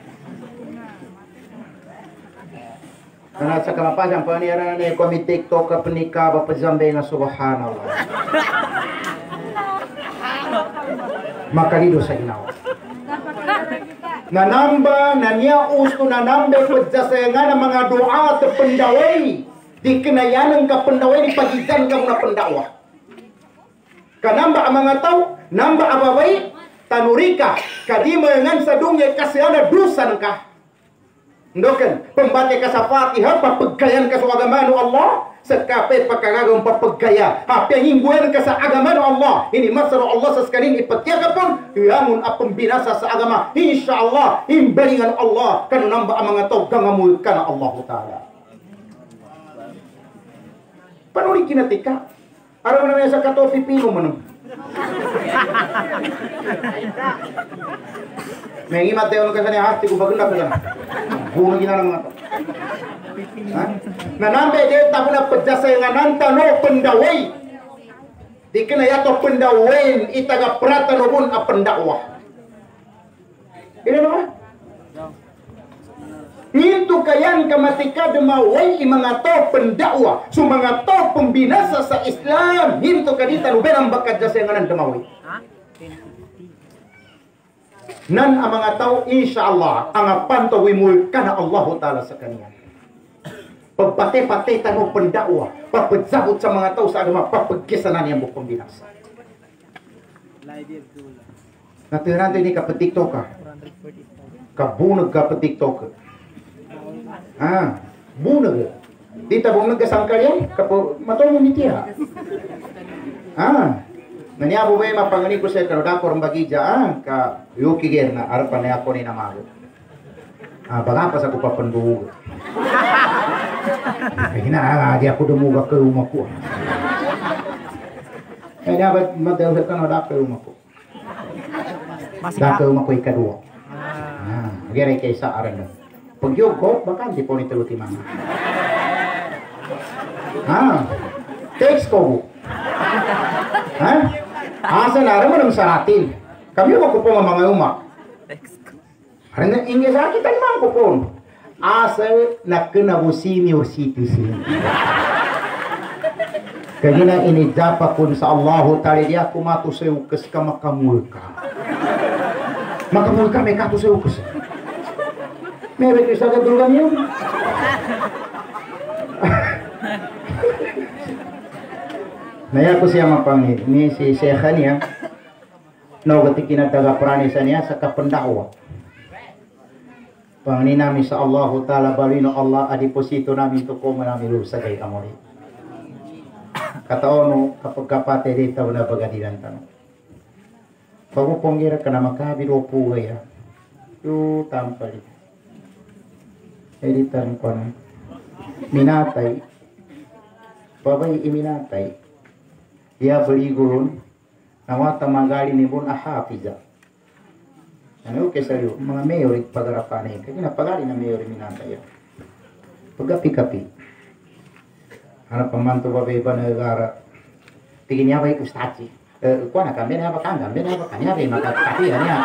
Karena sa kamapasan paniyara na kami TikTok ka penikah ba pazambe na subhanallah. Makalido sa inaw. Nanamba nanya usto nanambe pagsasayangan ng mga doa at pendaway di kinayanan ka pendaway di pagitan ka muna pendawa kanamba ang mga tao namba ababay tanurika kadi mayangan sa dunya kasi ada dusan ka ndoken pembate ka sa Fatihah papagayan ka sa agama ng Allah sa kape pagkagagang papagaya hingguan ka sa agama ng Allah ini masaro Allah sa sekaling ipatyaga pun yamun apang binasa sa agama insyaallah imbalingan Allah kan namba ang mga tao gangamul kana Allah Ta'ala panuli kinatika araw na sa kato pipino man Mengi mateo ka sa hati ko bagla ka. Buno gina ng mga to. Ha? Nanambe de tapo na pedasa nga nanta no pendaway. Di kena yato pendawain itaga prata no bun a pendakwa. Ini naman. Hintu kayan kamatika demaway mga to pendakwa. So mga to pembinasa sa Islam. Hintu kadita no benang bakat jasa nga nan demaway. Nan ang mga tao insyaallah ang pantawimul kana Allah taala sa kaniya. Pagpate-pate tanong pendakwa, pagpadzabot sa mga tao sa agama, pagpagkisanan niyang bukong binasa. Naturan ini ka TikTok ka. Kabunag ka TikTok. Bunag. Dita bunag ka sangkal yan, kapo matulong ni tiya. Naniabo ba yung mapangani ko sa kanodako ang bagidya, ka yuki ger na arapan na ako ni namago. Bagapas ako papanbuhug. Ay di ako dumugak ke rumah ko. Ay dapat madawag ka na dako rumah ko. Dako rumah ko ikadua. Gere kay sa aran. Pag yuko, baka di po ni teluti mama. Text ko. Asa na rin mo ng saratin. Kami ko po mga umak. Karena ingin sa kita naman ko po. Asa na kenabu senior citizen. Kagina ini japa kun sa Allahu Ta'ala dia kumatu seukas ka makamulka. Makamulka may katu seukas. May betul saja duluan yun. Naya ko siya mapangit ni si Syekhan niya no ketika nataga pranisan niya sa kapendakwa pangni nami sa Allah Ta'ala balino Allah adiposito nami to ko manami lu sa kay amori kata ono kapag kapate dito na bagadilan tanong paguponggira ka na makabiro po ya yu tampali editan ko na minatay babay iminatay dia beli gurun nawata magali ni bun ahafiza ano kesayo mga mayor pagarapan eh kaya napagali na mayor minata ya pagapi-kapi ana pamanto babe ba negara tingin niya ba ustadzi kuha na kami na ba kanya rin makakapi niya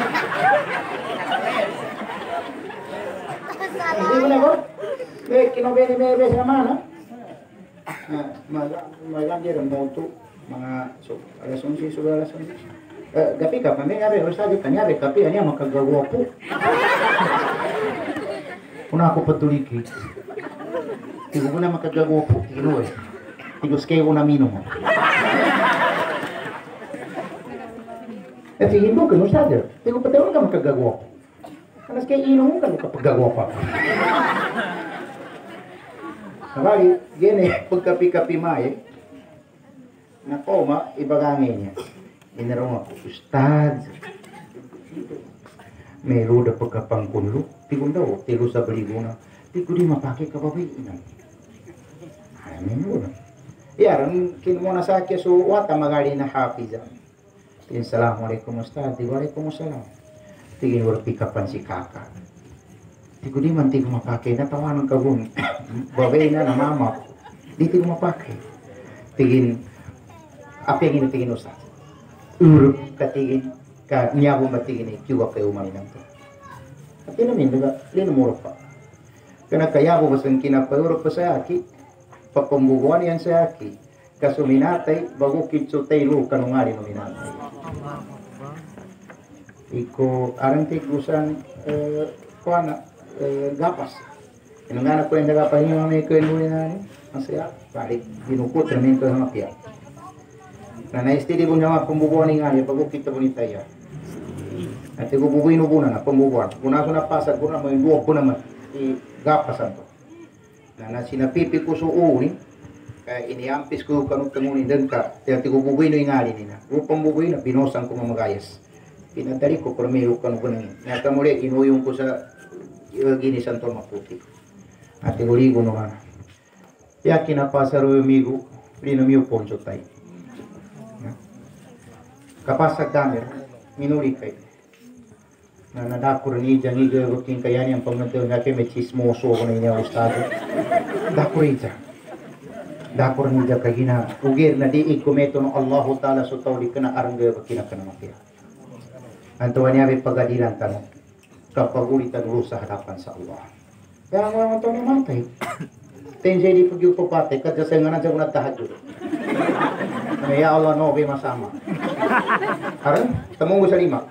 hindi mo na ko kinobeni mebe sa mana maganda rin mo ito mga alas 11 sudah alas 11 gapi ka pa may yabe harus saja kan yabe kapi niya makagawa po una ako patuliki tigo ko na makagawa po tigo tigos kayo na minum kasi hindi ko saja tigo patulong ka makagawa po kanas kayo inom ka kapagagawa pa Sabali, gini, pagkapi-kapi mae, nako ma, ibagangin niya. Inarong ako, Ustad, may ruda pagkapangkunlo, tigun daw, tilo sa baliguna, tigo di mapake ka babay, inang. Amin mo na. Yaran, kinumuna sa akin, so, wata magali na hafiza. Assalamualaikum Ustad, waalaikumsalam. Tigin warpikapan si kakak. Tigo di man tigo mapake, natawanan ka bun. Babay na mama di tigo mapake. Tigin, apa yang ini tigin Ustaz? Uruk katigin, ka niyago matigin eh, kiwa kayo umalinang to. At inamin, linumurok pa. Kana kaya ko basang kinapayurok pa sa aki, papambuguan yan sa aki, kasuminatay, bago kitsutay lo, kanungari numinatay. Iko, arang tikusan, kuana, gapas. Inangana ko yung gapas niyo may ko yung nani. Masaya, balik dinukot namin ko ng apya. Na naistili po niya pambubuan nga niya pag kita po ni tayo. At igububuin po na pambubuan. Kung ako napasag ko na may duwag ko naman gapasan to. Na sinapipi ko sa uwi kaya iniampis ko kanong tangunin din ka. Kaya tigububuin nga nina. Kung pambubuin na binosan ko mamagayas. Pinadali ko primero kanong ganun. Nata muli inuyong ko sa ginisan to maputi. At iguligo naman. Ya kinapasaro yung migo, rinamiyo poncho tayo. kapasag damir minuri kay na nadakur ni jangi ge rutin kayani ang pamnado na kay may chismoso ko na niya ustado dakur ita dakur ni ja kagina ugir na di ikumeto ng Allah taala so tawli kana arang ge bakina kana makira antuan niya may pagadilan tanong kapag ulit ang sa hadapan sa Allah kaya ang mga ito ni matay tensya di pag-upapate kadya sa nga nandiyan ko nagtahadyo ya Allah no be masama aran tamo sa lima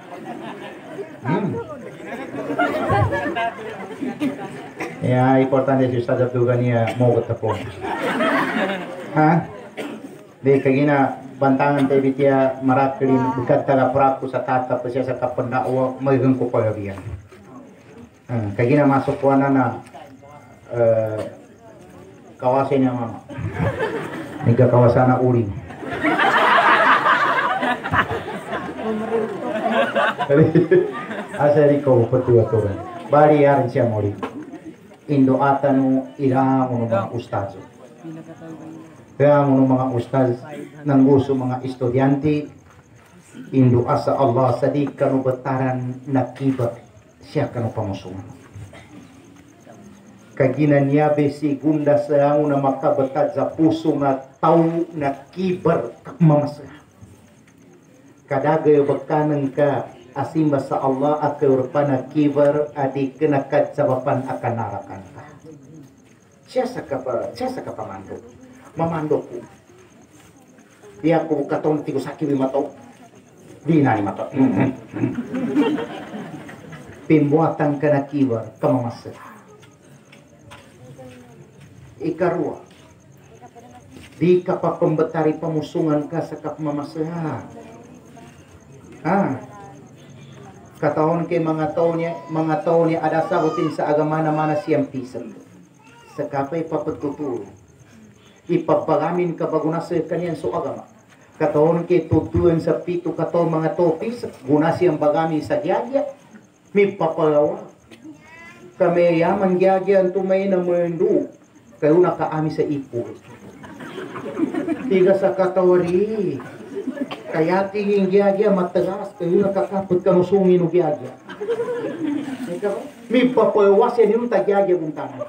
ya importante si Ustaz Abdul Ghani mau ketepung ha de kagina bantangan tayo bitia marakelin bukat tala praku sa tata pasya sa kapandakwa mayroon ko pagabihan kagina masuk ko na kawasan niya mama niga kawasan na uling asali ko patuwa-tuwa bari yarin siya muli indo atanu ila mo mga ustaz kaya mo mga ustaz nang gusto mga estudyante indo asa Allah sadi kanu betaran nakibat siya kanu pamusungan kaginan niya besi gunda sa na makabetad sa puso nga tao nakibar mamasa kadagay bakanan ka asimba sa Allah at kaurpana kibar adi kenakat sa bapan akan narakan ka siya sa kapamando mamando ko dia ko katong tigo sakit di mata di nani mata pembuatan kana kibar kamamasa ikarua di kapapembetari pamusungan ka sa kapmamasahan katahon kay mga tao niya ada sagutin sa agama na mana siyang pisan sa kapay papagtuturo ipapagamin kabaguna sa kanyan so agama katahon kay tutuan sa pito katahon mga topis guna siyang bagami sa gyagya may papalawa kami yaman gyagya ang tumay na mundo kayo nakaami sa ipo tiga sa katawari kaya tingin gyagya matagas kayo nakakapot ka nusungin o gyagya may papawas yan yung tagyagya kung tanong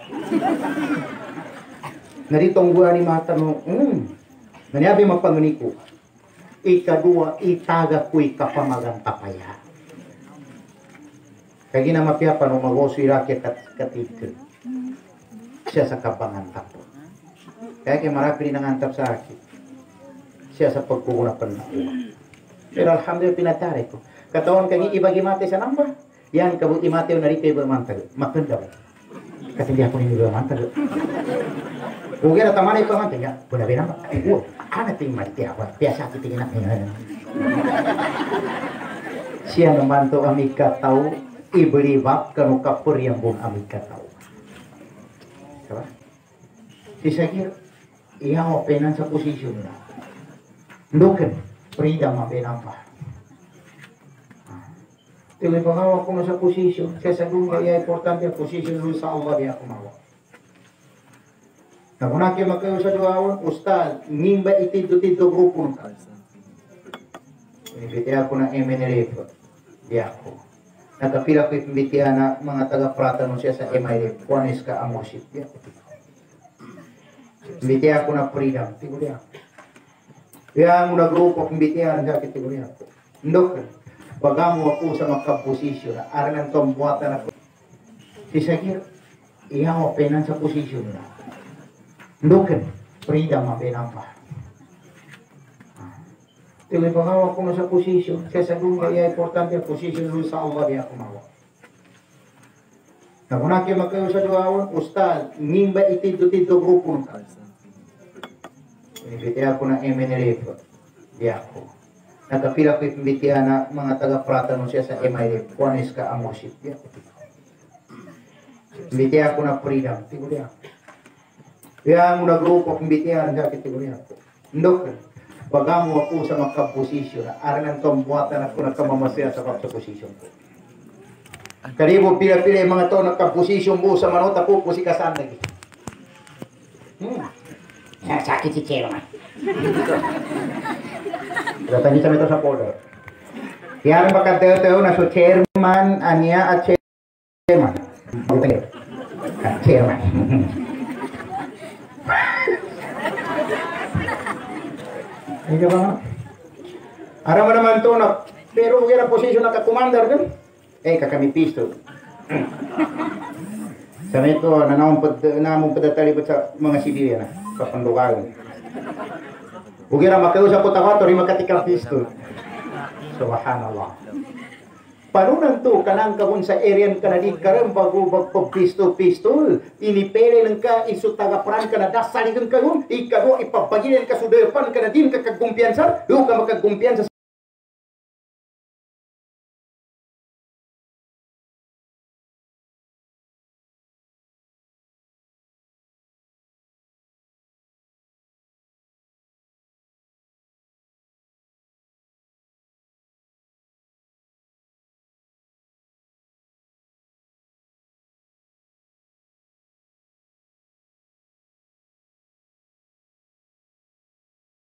naritong buwan ni matanong nanyabi mapanguniko ikadua itaga ko'y kapamagang tapaya kaya ginamapya pa nung magoso'y rakyat at katikil siya sa kapangantap kaya marami rin nangantap sa akin siya sa pagkukunapan na uwa. Pero alhamdulillah pinatari ko. Katawan kami ibagi mati sa namba. Yan kabuti mati yung narito yung mantag. Maganda ba? Kasi hindi ako nini yung mantag. Kung kaya natamana yung mantag, ya, puna binamba. Ay, uwa, anak ting mati ako. Biasa titingin na. Siya naman to amig kataw, iberibak kanu kapur yang bung amig kataw. Diba? Disagir, iya openan sa posisyon na. Ndukin, freedom ang pinampa. Tili pangawa ko na sa posisyon, kaya sa dunga iya importante ang posisyon doon sa Allah di ako mawa. Nakunaki makayo sa duwawan, ustad, ngimba itid-tid grupon ka. Inibiti ako ng MNRF, di ako. Nakapila ko ipimbiti na mga taga-prata nun siya sa MIRF, kuwanis ka ang worship, di ako. Imbiti ako na freedom, tigo di ako. Yang una grupo kumbitian sa kategori ako. Ndok, pagamo ako sa makaposisyon, arangan tong buhatan ako. Sisagir, iya openan sa posisyon na. Ndok, freedom ang pinampa. Tili pagamo ako sa posisyon, kaya sa dunga iya importante ang posisyon doon sa Allah di ako mawa. Nakunaki makayo sa duwawan, ustad, ngimba itid-tid grupo ka. Inibiti ako ng MNRF, di ako. Nakapila ko ipimbiti na mga taga-prata nun siya sa MIRF, kuwanis ka ang worship, di ako. Imbiti ako na freedom, tigo di ako. Yang una grupo kumbitihan sa kategori ako. Ndok, pagamo ako sa makaposisyon, arangan tong buhatan ako na kamamasaya sa posisyon ko. Karibo pila-pila yung mga to nagka-posisyon mo sa manot ako po si kasandag. Sakit si Chelo man. Datang kita metode sa folder. Yan makadeo na so chairman anya at chairman. Chairman. Ika ba? Aram mo naman to na pero kaya na posisyon na ka-commander kan? Kakami pistol. Sabi ko, namong padatali sa mga sibilyan na kapandukagan. Huwag na makausap ko tawato, rin makatikang pistol. Subhanallah. Panunan to, kanang kabun sa area ka na di karam bago pistol. Inipere ng ka, isutagapran ka na dasaligan ka yun. Ikado, ipapagilan ka sudayapan ka na din kakagumpiyansa. Huwag ka makagumpiyansa